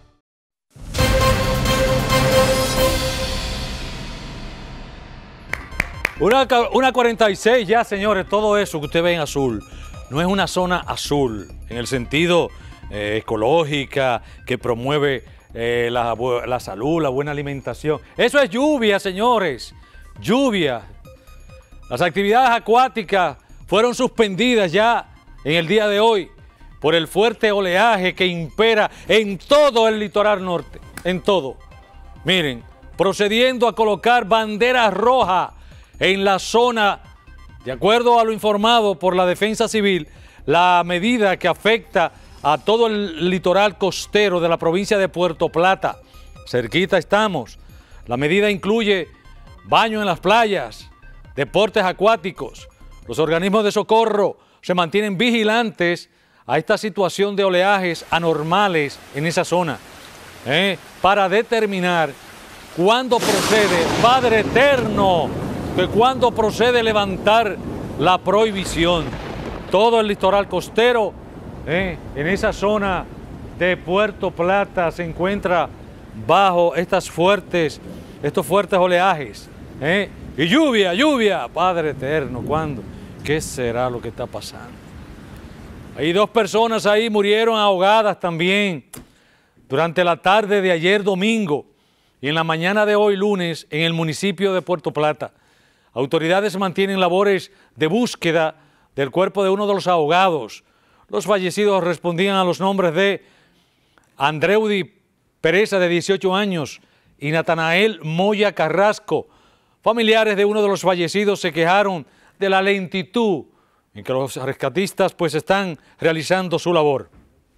Una, una cuarenta y seis ya, señores, todo eso que usted ve en azul no es una zona azul en el sentido eh, ecológica que promueve Eh, la, la salud, la buena alimentación. Eso es lluvia, señores. Lluvia. Las actividades acuáticas fueron suspendidas ya en el día de hoy por el fuerte oleaje que impera en todo el litoral norte. En todo. Miren, procediendo a colocar banderas rojas en la zona, de acuerdo a lo informado por la Defensa Civil, la medida que afecta a todo el litoral costero de la provincia de Puerto Plata. Cerquita estamos. La medida incluye baño en las playas, deportes acuáticos. Los organismos de socorro se mantienen vigilantes a esta situación de oleajes anormales en esa zona, ¿eh? para determinar cuándo procede, Padre Eterno, que cuándo procede levantar la prohibición. Todo el litoral costero ¿eh? En esa zona de Puerto Plata se encuentra bajo estas fuertes, estos fuertes oleajes. ¿eh? Y lluvia, lluvia, Padre eterno, ¿cuándo? ¿Qué será lo que está pasando? Hay dos personas ahí murieron ahogadas también durante la tarde de ayer domingo y en la mañana de hoy lunes en el municipio de Puerto Plata. Autoridades mantienen labores de búsqueda del cuerpo de uno de los ahogados. Los fallecidos respondían a los nombres de Andreudi Pereza, de dieciocho años, y Natanael Moya Carrasco. Familiares de uno de los fallecidos se quejaron de la lentitud en que los rescatistas pues están realizando su labor.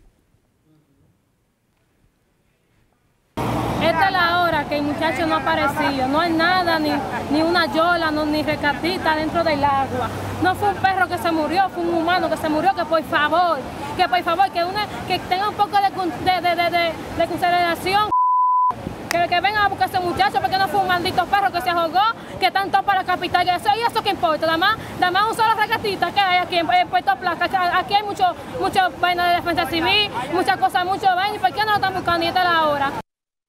Esta es la hora que el muchacho no ha aparecido, no hay nada, ni, ni una yola, no, ni rescatista dentro del agua. No fue un perro que se murió, fue un humano que se murió, que por favor, que por favor, que, una, que tenga un poco de, de, de, de, de, de consideración. Que, que vengan a buscar a ese muchacho porque no fue un maldito perro que se ahogó, que tanto para la capital, que eso, y eso que importa, nada más, nada más un solo rescatista que hay aquí en, en Puerto Plata. Aquí hay mucho, mucho vaina de defensa civil, muchas cosas, mucho vaina, ¿y por qué no lo están buscando y esta es la hora?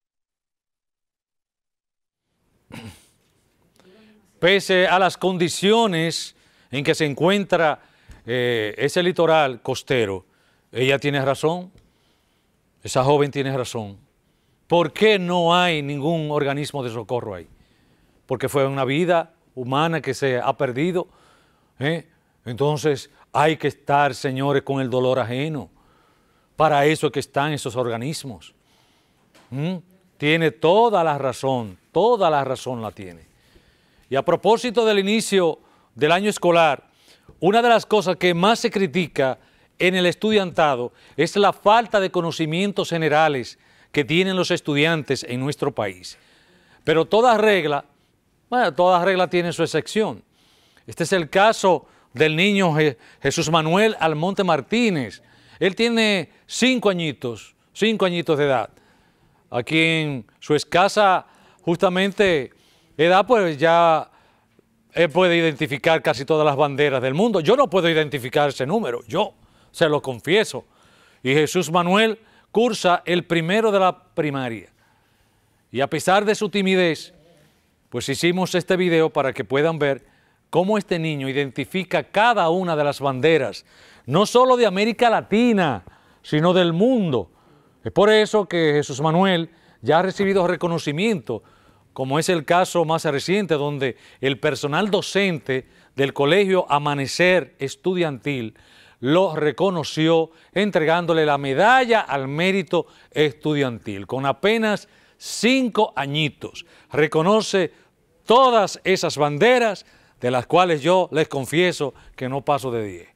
Pese a las condiciones en que se encuentra eh, ese litoral costero, ella tiene razón, esa joven tiene razón. ¿Por qué no hay ningún organismo de socorro ahí? Porque fue una vida humana que se ha perdido. ¿eh? Entonces hay que estar, señores, con el dolor ajeno. Para eso es que están esos organismos. ¿Mm? Tiene toda la razón, toda la razón la tiene. Y a propósito del inicio del año escolar, una de las cosas que más se critica en el estudiantado es la falta de conocimientos generales que tienen los estudiantes en nuestro país. Pero toda regla, bueno, toda regla tiene su excepción. Este es el caso del niño Jesús Manuel Almonte Martínez. Él tiene cinco añitos, cinco añitos de edad. Aquí en su escasa, justamente, edad, pues ya él puede identificar casi todas las banderas del mundo. Yo no puedo identificar ese número, yo se lo confieso. Y Jesús Manuel cursa el primero de la primaria. Y a pesar de su timidez, pues hicimos este video para que puedan ver cómo este niño identifica cada una de las banderas, no solo de América Latina, sino del mundo. Es por eso que Jesús Manuel ya ha recibido reconocimiento, como es el caso más reciente, donde el personal docente del Colegio Amanecer Estudiantil lo reconoció entregándole la medalla al mérito estudiantil. Con apenas cinco añitos, reconoce todas esas banderas, de las cuales yo les confieso que no paso de diez.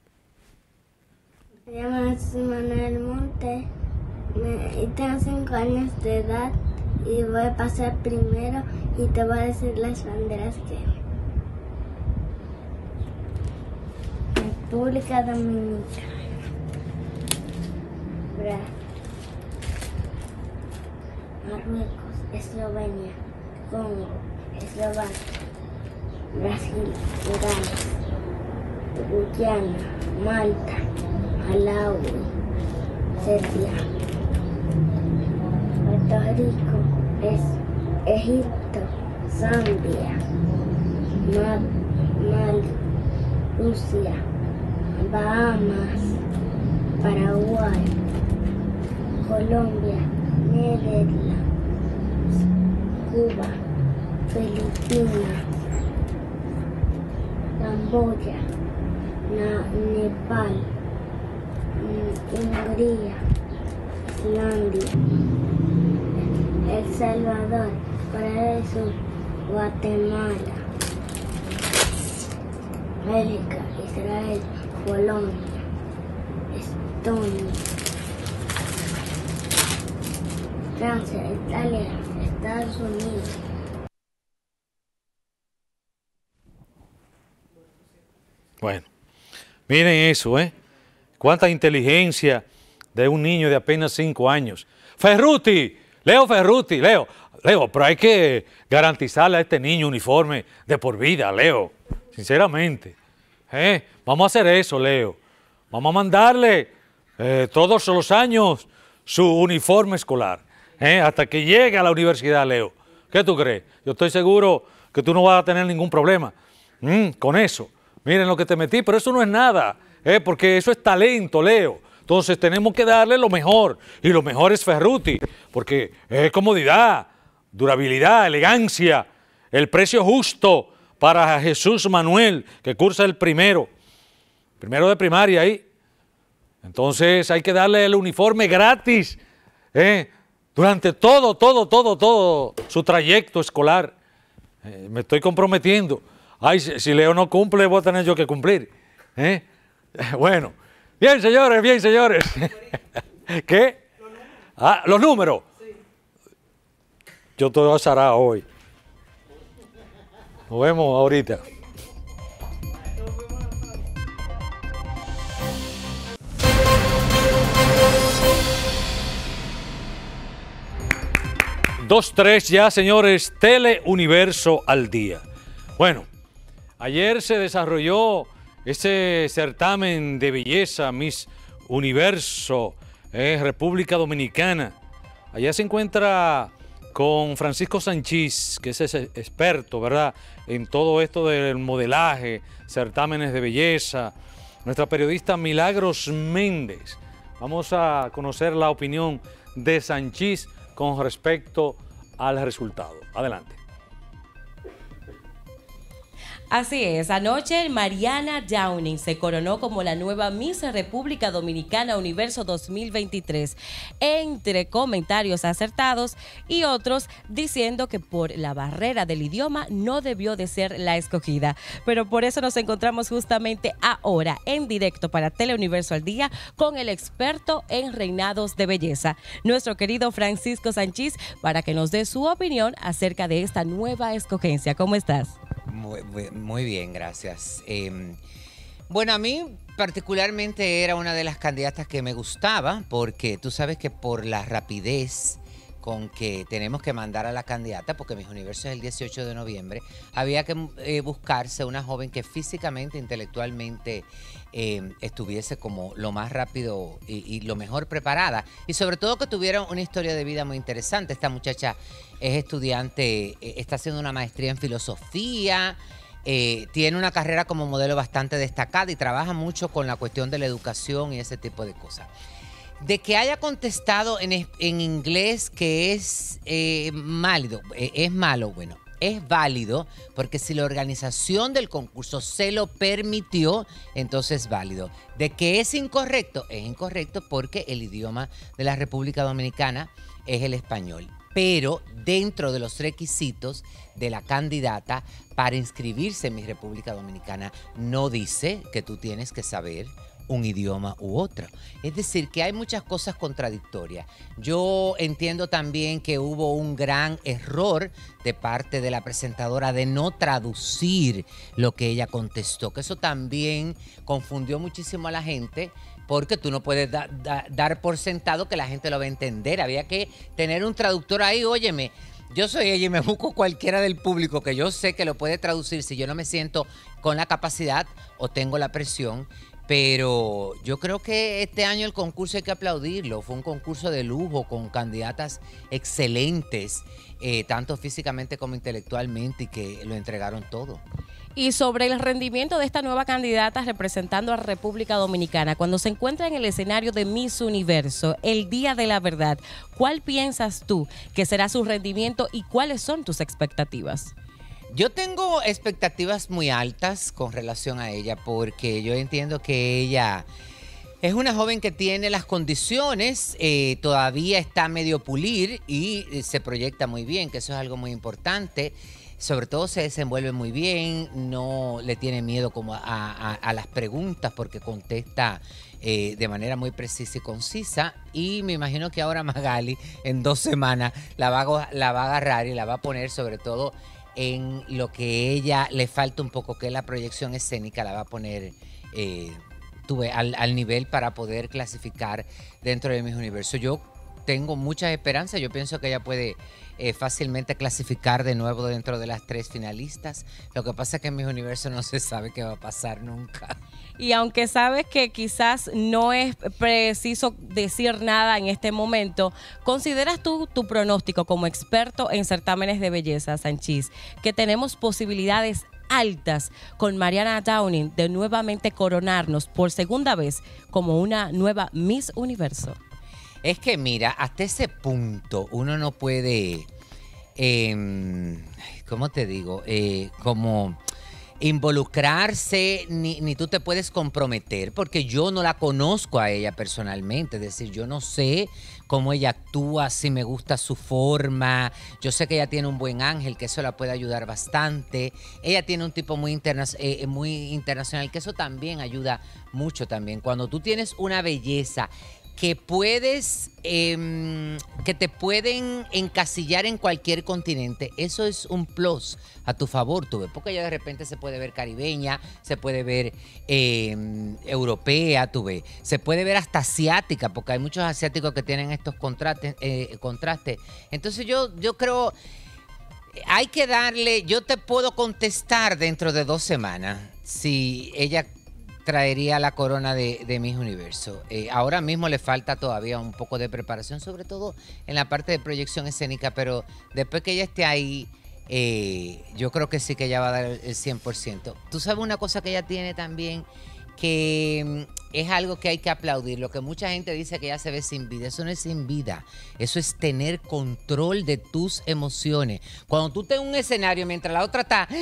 Me llamo Jesús Manuel Monte, me, tengo cinco años de edad y voy a pasar primero y te voy a decir las banderas que... República Dominicana, Brasil, Marruecos, Eslovenia, Congo, Eslovaquia, Brasil, Irán, Guyana, Malta, Malawi, Serbia, Puerto Rico, es Egipto, Zambia, Mali, Rusia, Bahamas, Paraguay, Colombia, Netherlands, Cuba, Filipinas, Camboya, Na Nepal, Hungría, Islandia, El Salvador, Corea del Sur, Guatemala, Bélgica, Israel, Colombia, Estonia, Francia, Italia, Estados Unidos. Bueno, miren eso, ¿eh? Cuánta inteligencia de un niño de apenas cinco años. Ferruti, Leo Ferruti, Leo, Leo, pero hay que garantizarle a este niño uniforme de por vida, Leo, sinceramente. ¿Eh? Vamos a hacer eso, Leo. Vamos a mandarle eh, todos los años su uniforme escolar, eh, hasta que llegue a la universidad, Leo. ¿Qué tú crees? Yo estoy seguro que tú no vas a tener ningún problema mm, con eso. Miren lo que te metí, pero eso no es nada, eh, porque eso es talento, Leo. Entonces tenemos que darle lo mejor, y lo mejor es Ferruti, porque es comodidad, durabilidad, elegancia, el precio justo para Jesús Manuel, que cursa el primero, primero de primaria ahí. Entonces hay que darle el uniforme gratis, eh, durante todo, todo, todo, todo su trayecto escolar. Eh, me estoy comprometiendo. Ay, si, si Leo no cumple, voy a tener yo que cumplir. ¿eh? Bueno, bien, señores, bien, señores. ¿Qué? Ah, los números. Yo te voy a Sará hoy. Nos vemos ahorita. Dos, tres ya, señores, Teleuniverso al día. Bueno, ayer se desarrolló ese certamen de belleza Miss Universo, eh, República Dominicana. Allá se encuentra con Francisco Sanchís, que es ese experto, ¿verdad?, en todo esto del modelaje, certámenes de belleza. Nuestra periodista Milagros Méndez. Vamos a conocer la opinión de Sanchís con respecto al resultado. Adelante. Así es, anoche Mariana Downing se coronó como la nueva Miss República Dominicana Universo dos mil veintitrés, entre comentarios acertados y otros diciendo que por la barrera del idioma no debió de ser la escogida. Pero por eso nos encontramos justamente ahora en directo para Teleuniverso al Día con el experto en reinados de belleza, nuestro querido Francisco Sanchís, para que nos dé su opinión acerca de esta nueva escogencia. ¿Cómo estás? Muy, muy bien, gracias. Eh, bueno, a mí particularmente era una de las candidatas que me gustaba, porque tú sabes que por la rapidez con que tenemos que mandar a la candidata, porque Miss Universo es el dieciocho de noviembre, había que eh, buscarse una joven que físicamente, intelectualmente eh, estuviese como lo más rápido y, y lo mejor preparada, y sobre todo que tuviera una historia de vida muy interesante. Esta muchacha es estudiante, eh, está haciendo una maestría en filosofía, eh, tiene una carrera como modelo bastante destacada y trabaja mucho con la cuestión de la educación y ese tipo de cosas. De que haya contestado en, en inglés que es eh, válido, eh, es malo, bueno, es válido, porque si la organización del concurso se lo permitió, entonces es válido. De que es incorrecto, es incorrecto porque el idioma de la República Dominicana es el español. Pero dentro de los requisitos de la candidata para inscribirse en mi República Dominicana, no dice que tú tienes que saber un idioma u otro. Es decir, que hay muchas cosas contradictorias. Yo entiendo también que hubo un gran error de parte de la presentadora de no traducir lo que ella contestó, que eso también confundió muchísimo a la gente, porque tú no puedes da, da, dar por sentado que la gente lo va a entender. Había que tener un traductor ahí. Óyeme, yo soy ella y me busco cualquiera del público que yo sé que lo puede traducir si yo no me siento con la capacidad o tengo la presión. Pero yo creo que este año el concurso hay que aplaudirlo. Fue un concurso de lujo con candidatas excelentes, eh, tanto físicamente como intelectualmente, y que lo entregaron todo. Y sobre el rendimiento de esta nueva candidata representando a República Dominicana, cuando se encuentra en el escenario de Miss Universo, el día de la verdad, ¿cuál piensas tú que será su rendimiento y cuáles son tus expectativas? Yo tengo expectativas muy altas con relación a ella, porque yo entiendo que ella es una joven que tiene las condiciones, eh, todavía está medio pulir y eh, se proyecta muy bien, que eso es algo muy importante. Sobre todo se desenvuelve muy bien, no le tiene miedo como a, a, a las preguntas, porque contesta eh, de manera muy precisa y concisa. Y me imagino que ahora Magali en dos semanas la va, a, la va a agarrar y la va a poner sobre todo en lo que ella le falta un poco, que es la proyección escénica, la va a poner eh, tuve, al, al nivel para poder clasificar dentro de Miss Universo. Yo tengo muchas esperanzas. Yo pienso que ella puede eh, fácilmente clasificar de nuevo dentro de las tres finalistas. Lo que pasa es que en Miss Universo no se sabe qué va a pasar nunca. Y aunque sabes que quizás no es preciso decir nada en este momento, ¿consideras tú tu pronóstico como experto en certámenes de belleza, Sanchís, que tenemos posibilidades altas con Mariana Downing de nuevamente coronarnos por segunda vez como una nueva Miss Universo? Es que mira, hasta ese punto uno no puede, eh, ¿cómo te digo? Eh, como involucrarse, ni, ni tú te puedes comprometer, porque yo no la conozco a ella personalmente. Es decir, yo no sé cómo ella actúa, si me gusta su forma. Yo sé que ella tiene un buen ángel, que eso la puede ayudar bastante. Ella tiene un tipo muy, interna eh, muy internacional, que eso también ayuda mucho también. Cuando tú tienes una belleza que puedes, eh, que te pueden encasillar en cualquier continente, eso es un plus a tu favor, tú ves, porque ella de repente se puede ver caribeña, se puede ver eh, europea, tú ves, se puede ver hasta asiática, porque hay muchos asiáticos que tienen estos contrastes, eh, contrastes. Entonces yo, yo creo, hay que darle, yo te puedo contestar dentro de dos semanas si ella traería la corona de, de Miss Universo. Eh, ahora mismo le falta todavía un poco de preparación, sobre todo en la parte de proyección escénica, pero después que ella esté ahí, eh, yo creo que sí que ella va a dar el cien por ciento. Tú sabes una cosa que ella tiene también, que mm, es algo que hay que aplaudir. Lo que mucha gente dice que ella se ve sin vida, eso no es sin vida, eso es tener control de tus emociones. Cuando tú estás en un escenario mientras la otra está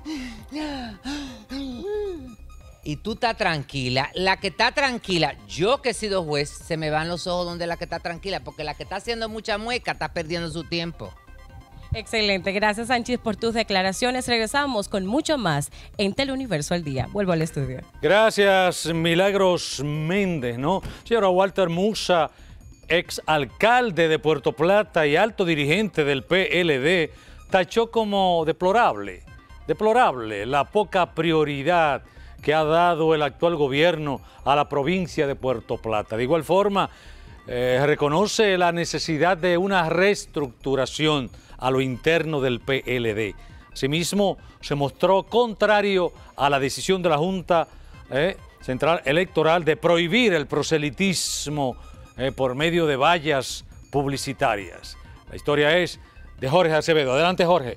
y tú estás tranquila, la que está tranquila, yo que he sido juez, se me van los ojos donde la que está tranquila, porque la que está haciendo mucha mueca está perdiendo su tiempo. Excelente, gracias Sanchís por tus declaraciones. Regresamos con mucho más en Teleuniverso al Día. Vuelvo al estudio. Gracias, Milagros Méndez, ¿no? Señora, Walter Musa, ex alcalde de Puerto Plata y alto dirigente del P L D, tachó como deplorable, deplorable la poca prioridad que ha dado el actual gobierno a la provincia de Puerto Plata. De igual forma, eh, reconoce la necesidad de una reestructuración a lo interno del P L D. Asimismo, se mostró contrario a la decisión de la Junta eh, Central Electoral de prohibir el proselitismo eh, por medio de vallas publicitarias. La historia es de Jorge Acevedo. Adelante, Jorge.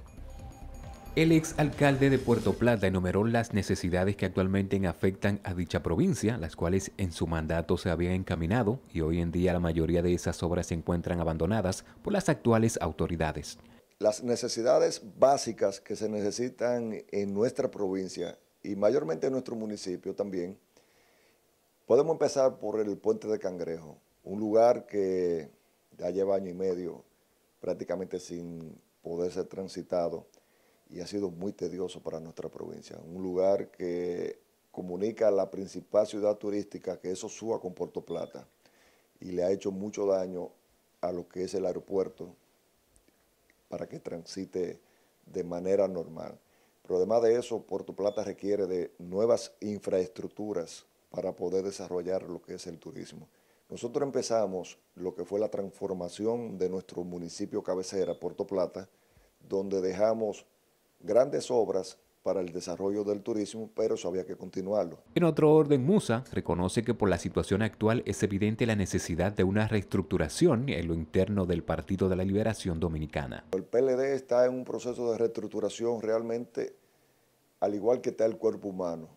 El exalcalde de Puerto Plata enumeró las necesidades que actualmente afectan a dicha provincia, las cuales en su mandato se habían encaminado y hoy en día la mayoría de esas obras se encuentran abandonadas por las actuales autoridades. Las necesidades básicas que se necesitan en nuestra provincia y mayormente en nuestro municipio también, podemos empezar por el Puente de Cangrejo, un lugar que ya lleva año y medio prácticamente sin poder ser transitado y ha sido muy tedioso para nuestra provincia. Un lugar que comunica la principal ciudad turística, que es Sosúa, con Puerto Plata, y le ha hecho mucho daño a lo que es el aeropuerto para que transite de manera normal. Pero además de eso, Puerto Plata requiere de nuevas infraestructuras para poder desarrollar lo que es el turismo. Nosotros empezamos lo que fue la transformación de nuestro municipio cabecera, Puerto Plata, donde dejamos grandes obras para el desarrollo del turismo, pero eso había que continuarlo. En otro orden, Musa reconoce que por la situación actual es evidente la necesidad de una reestructuración en lo interno del Partido de la Liberación Dominicana. El P L D está en un proceso de reestructuración realmente, al igual que está el cuerpo humano.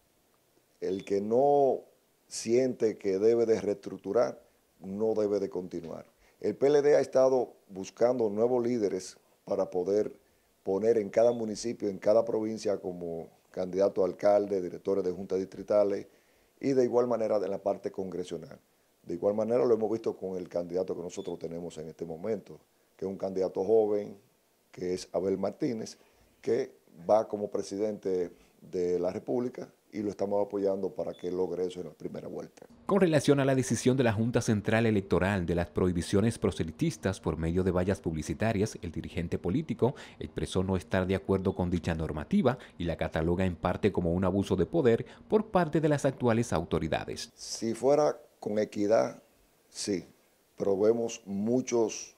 El que no siente que debe de reestructurar, no debe de continuar. El P L D ha estado buscando nuevos líderes para poder poner en cada municipio, en cada provincia, como candidato a alcalde, directores de juntas distritales y de igual manera en la parte congresional. De igual manera lo hemos visto con el candidato que nosotros tenemos en este momento, que es un candidato joven, que es Abel Martínez, que va como presidente de la República y lo estamos apoyando para que logre eso en la primera vuelta. Con relación a la decisión de la Junta Central Electoral de las prohibiciones proselitistas por medio de vallas publicitarias, el dirigente político expresó no estar de acuerdo con dicha normativa y la cataloga en parte como un abuso de poder por parte de las actuales autoridades. Si fuera con equidad, sí, pero vemos muchos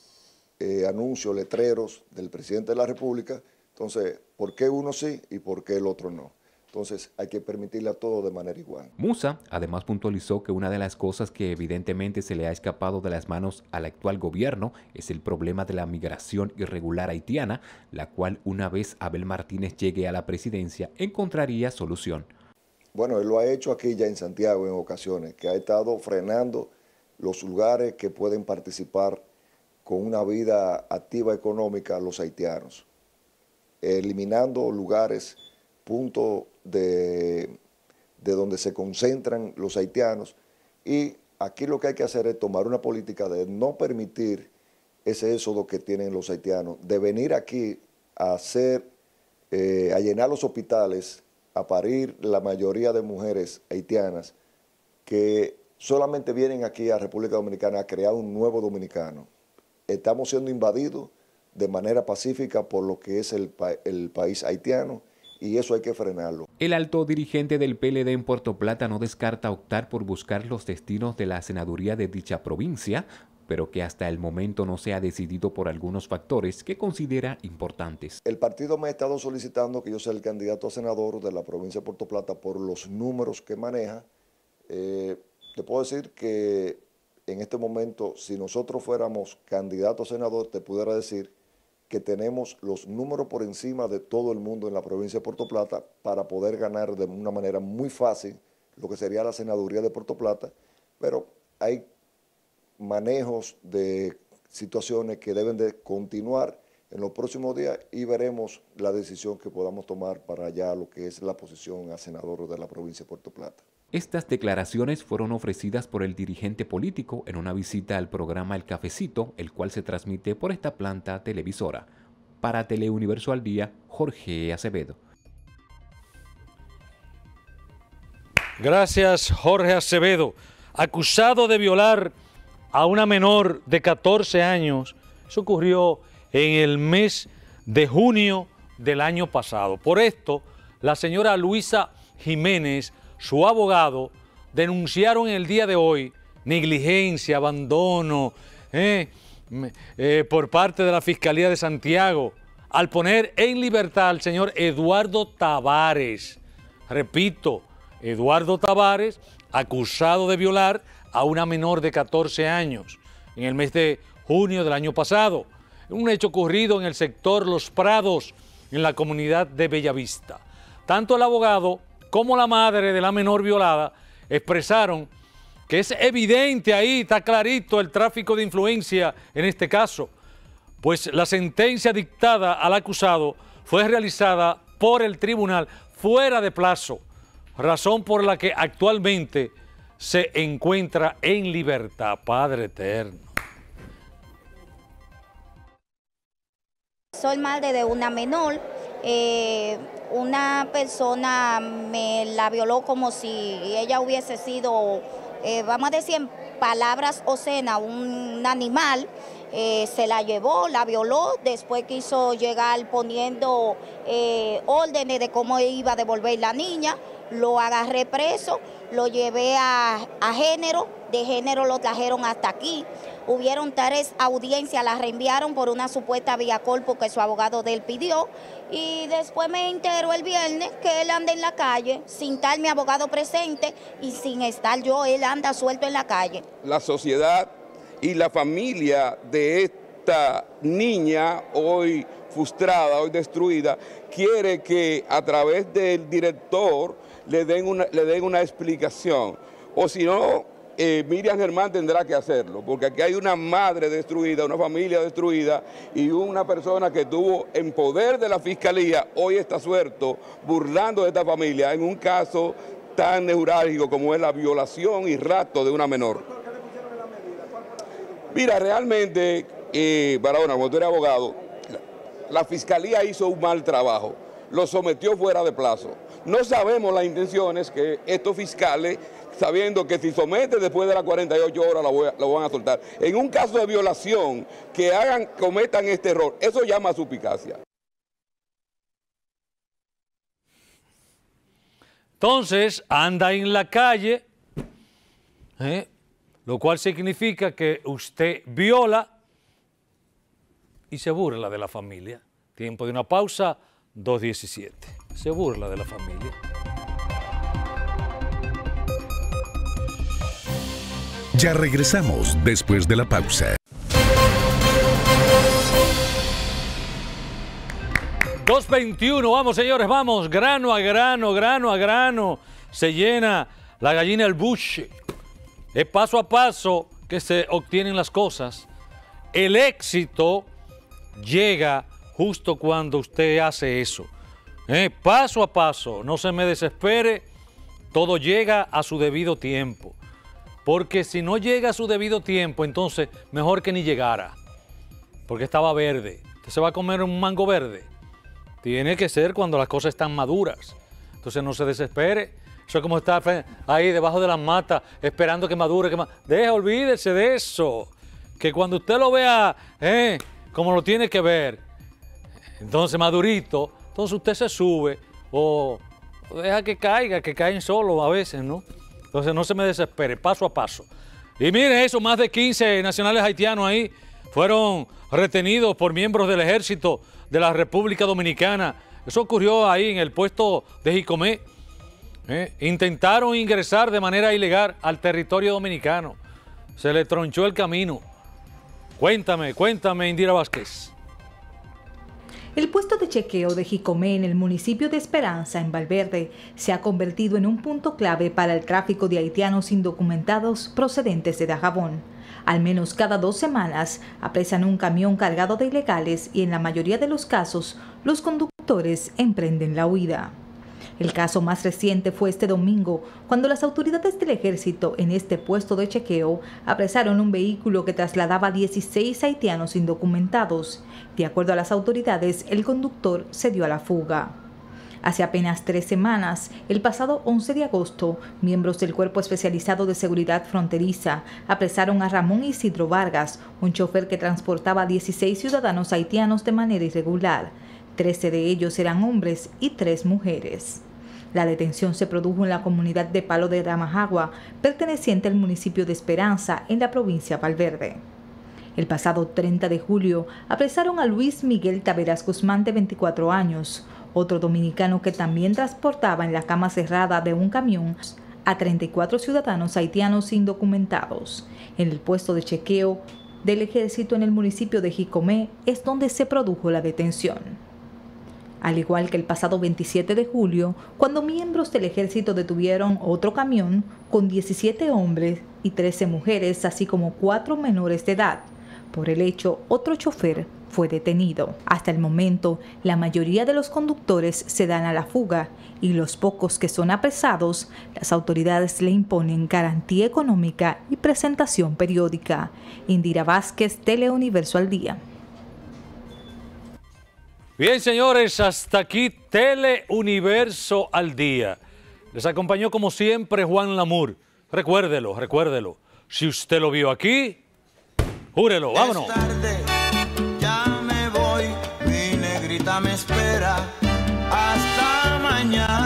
eh, anuncios, letreros del presidente de la República. Entonces, ¿por qué uno sí y por qué el otro no? Entonces, hay que permitirle a todo de manera igual. Musa además puntualizó que una de las cosas que evidentemente se le ha escapado de las manos al actual gobierno es el problema de la migración irregular haitiana, la cual una vez Abel Martínez llegue a la presidencia encontraría solución. Bueno, él lo ha hecho aquí ya en Santiago en ocasiones, que ha estado frenando los lugares que pueden participar con una vida activa económica los haitianos, eliminando lugares, puntos de, de donde se concentran los haitianos, y aquí lo que hay que hacer es tomar una política de no permitir ese éxodo que tienen los haitianos, de venir aquí a hacer, eh, a llenar los hospitales, a parir la mayoría de mujeres haitianas que solamente vienen aquí a República Dominicana a crear un nuevo dominicano. Estamos siendo invadidos de manera pacífica por lo que es el, pa el país haitiano, y eso hay que frenarlo. El alto dirigente del P L D en Puerto Plata no descarta optar por buscar los destinos de la senaduría de dicha provincia, pero que hasta el momento no se ha decidido por algunos factores que considera importantes. El partido me ha estado solicitando que yo sea el candidato a senador de la provincia de Puerto Plata por los números que maneja. Eh, te puedo decir que en este momento, si nosotros fuéramos candidatos a senador, te pudiera decir que tenemos los números por encima de todo el mundo en la provincia de Puerto Plata para poder ganar de una manera muy fácil lo que sería la senaduría de Puerto Plata, pero hay manejos de situaciones que deben de continuar en los próximos días y veremos la decisión que podamos tomar para allá lo que es la posición a senador de la provincia de Puerto Plata. Estas declaraciones fueron ofrecidas por el dirigente político en una visita al programa El Cafecito, el cual se transmite por esta planta televisora. Para Teleuniverso al Día, Jorge Acevedo. Gracias, Jorge Acevedo. Acusado de violar a una menor de catorce años. Eso ocurrió en el mes de junio del año pasado. Por esto, la señora Luisa Jiménez, su abogado, denunciaron el día de hoy negligencia, abandono eh, eh, por parte de la Fiscalía de Santiago al poner en libertad al señor Eduardo Tavares. Repito, Eduardo Tavares, acusado de violar a una menor de catorce años en el mes de junio del año pasado. Un hecho ocurrido en el sector Los Prados, en la comunidad de Bellavista. Tanto el abogado como la madre de la menor violada expresaron que es evidente ahí, está clarito el tráfico de influencia en este caso, pues la sentencia dictada al acusado fue realizada por el tribunal fuera de plazo, razón por la que actualmente se encuentra en libertad. Padre eterno. Soy madre de una menor. Eh, una persona me la violó como si ella hubiese sido, eh, vamos a decir en palabras obscenas, un animal. Eh, se la llevó, la violó, después quiso llegar poniendo eh, órdenes de cómo iba a devolver la niña. Lo agarré preso, lo llevé a, a género, de género lo trajeron hasta aquí. Hubieron tres audiencias, las reenviaron por una supuesta vía corpus que su abogado de él pidió. Y después me enteró el viernes que él anda en la calle, sin estar mi abogado presente y sin estar yo, él anda suelto en la calle. La sociedad y la familia de esta niña, hoy frustrada, hoy destruida, quiere que a través del director le den una, le den una explicación. O si no, eh, Miriam Germán tendrá que hacerlo, porque aquí hay una madre destruida, una familia destruida y una persona que estuvo en poder de la fiscalía, hoy está suelto, burlando de esta familia en un caso tan neurálgico como es la violación y rapto de una menor. Mira, realmente, eh, Barahona, como tú eres abogado, la, la fiscalía hizo un mal trabajo, lo sometió fuera de plazo. No sabemos las intenciones que estos fiscales, sabiendo que si someten después de las cuarenta y ocho horas, la, voy a, la van a soltar. En un caso de violación, que hagan, cometan este error, eso llama suspicacia. Entonces, anda en la calle, ¿eh? lo cual significa que usted viola y se burla de la familia. Tiempo de una pausa, dos diecisiete. Se burla de la familia. Ya regresamos después de la pausa. dos veintiuno, vamos señores, vamos, grano a grano, grano a grano. Se llena la gallina el buche. Es paso a paso que se obtienen las cosas. El éxito llega justo cuando usted hace eso. Eh, paso a paso, no se me desespere, todo llega a su debido tiempo. Porque si no llega a su debido tiempo, entonces mejor que ni llegara. Porque estaba verde. ¿Usted se va a comer un mango verde? Tiene que ser cuando las cosas están maduras. Entonces no se desespere. Eso es como estar ahí debajo de las matas esperando que madure. Que ma Deja, olvídese de eso. Que cuando usted lo vea eh, como lo tiene que ver, entonces madurito, entonces usted se sube o, o deja que caiga, que caen solos a veces, ¿no? Entonces no se me desespere, paso a paso. Y miren eso, más de quince nacionales haitianos ahí fueron retenidos por miembros del ejército de la República Dominicana. Eso ocurrió ahí en el puesto de Jicomé. ¿Eh? Intentaron ingresar de manera ilegal al territorio dominicano. Se le tronchó el camino. Cuéntame, cuéntame, Indira Vázquez. El puesto de chequeo de Jicomé en el municipio de Esperanza, en Valverde, se ha convertido en un punto clave para el tráfico de haitianos indocumentados procedentes de Dajabón. Al menos cada dos semanas apresan un camión cargado de ilegales y en la mayoría de los casos los conductores emprenden la huida. El caso más reciente fue este domingo, cuando las autoridades del ejército en este puesto de chequeo apresaron un vehículo que trasladaba a dieciséis haitianos indocumentados. De acuerdo a las autoridades, el conductor se dio a la fuga. Hace apenas tres semanas, el pasado once de agosto, miembros del Cuerpo Especializado de Seguridad Fronteriza apresaron a Ramón Isidro Vargas, un chofer que transportaba a dieciséis ciudadanos haitianos de manera irregular. trece de ellos eran hombres y tres mujeres. La detención se produjo en la comunidad de Palo de Ramajagua, perteneciente al municipio de Esperanza, en la provincia de Valverde. El pasado treinta de julio, apresaron a Luis Miguel Taveras Guzmán, de veinticuatro años, otro dominicano que también transportaba en la cama cerrada de un camión a treinta y cuatro ciudadanos haitianos indocumentados. En el puesto de chequeo del ejército en el municipio de Jicomé es donde se produjo la detención. Al igual que el pasado veintisiete de julio, cuando miembros del ejército detuvieron otro camión con diecisiete hombres y trece mujeres, así como cuatro menores de edad. Por el hecho, otro chofer fue detenido. Hasta el momento, la mayoría de los conductores se dan a la fuga y los pocos que son apresados, las autoridades le imponen garantía económica y presentación periódica. Indira Vázquez, Teleuniverso al Día. Bien, señores, hasta aquí Teleuniverso al Día. Les acompañó como siempre Juan Lamour. Recuérdelo, recuérdelo. Si usted lo vio aquí, júrelo, vámonos. Es tarde, ya me voy, mi negrita me espera. Hasta mañana.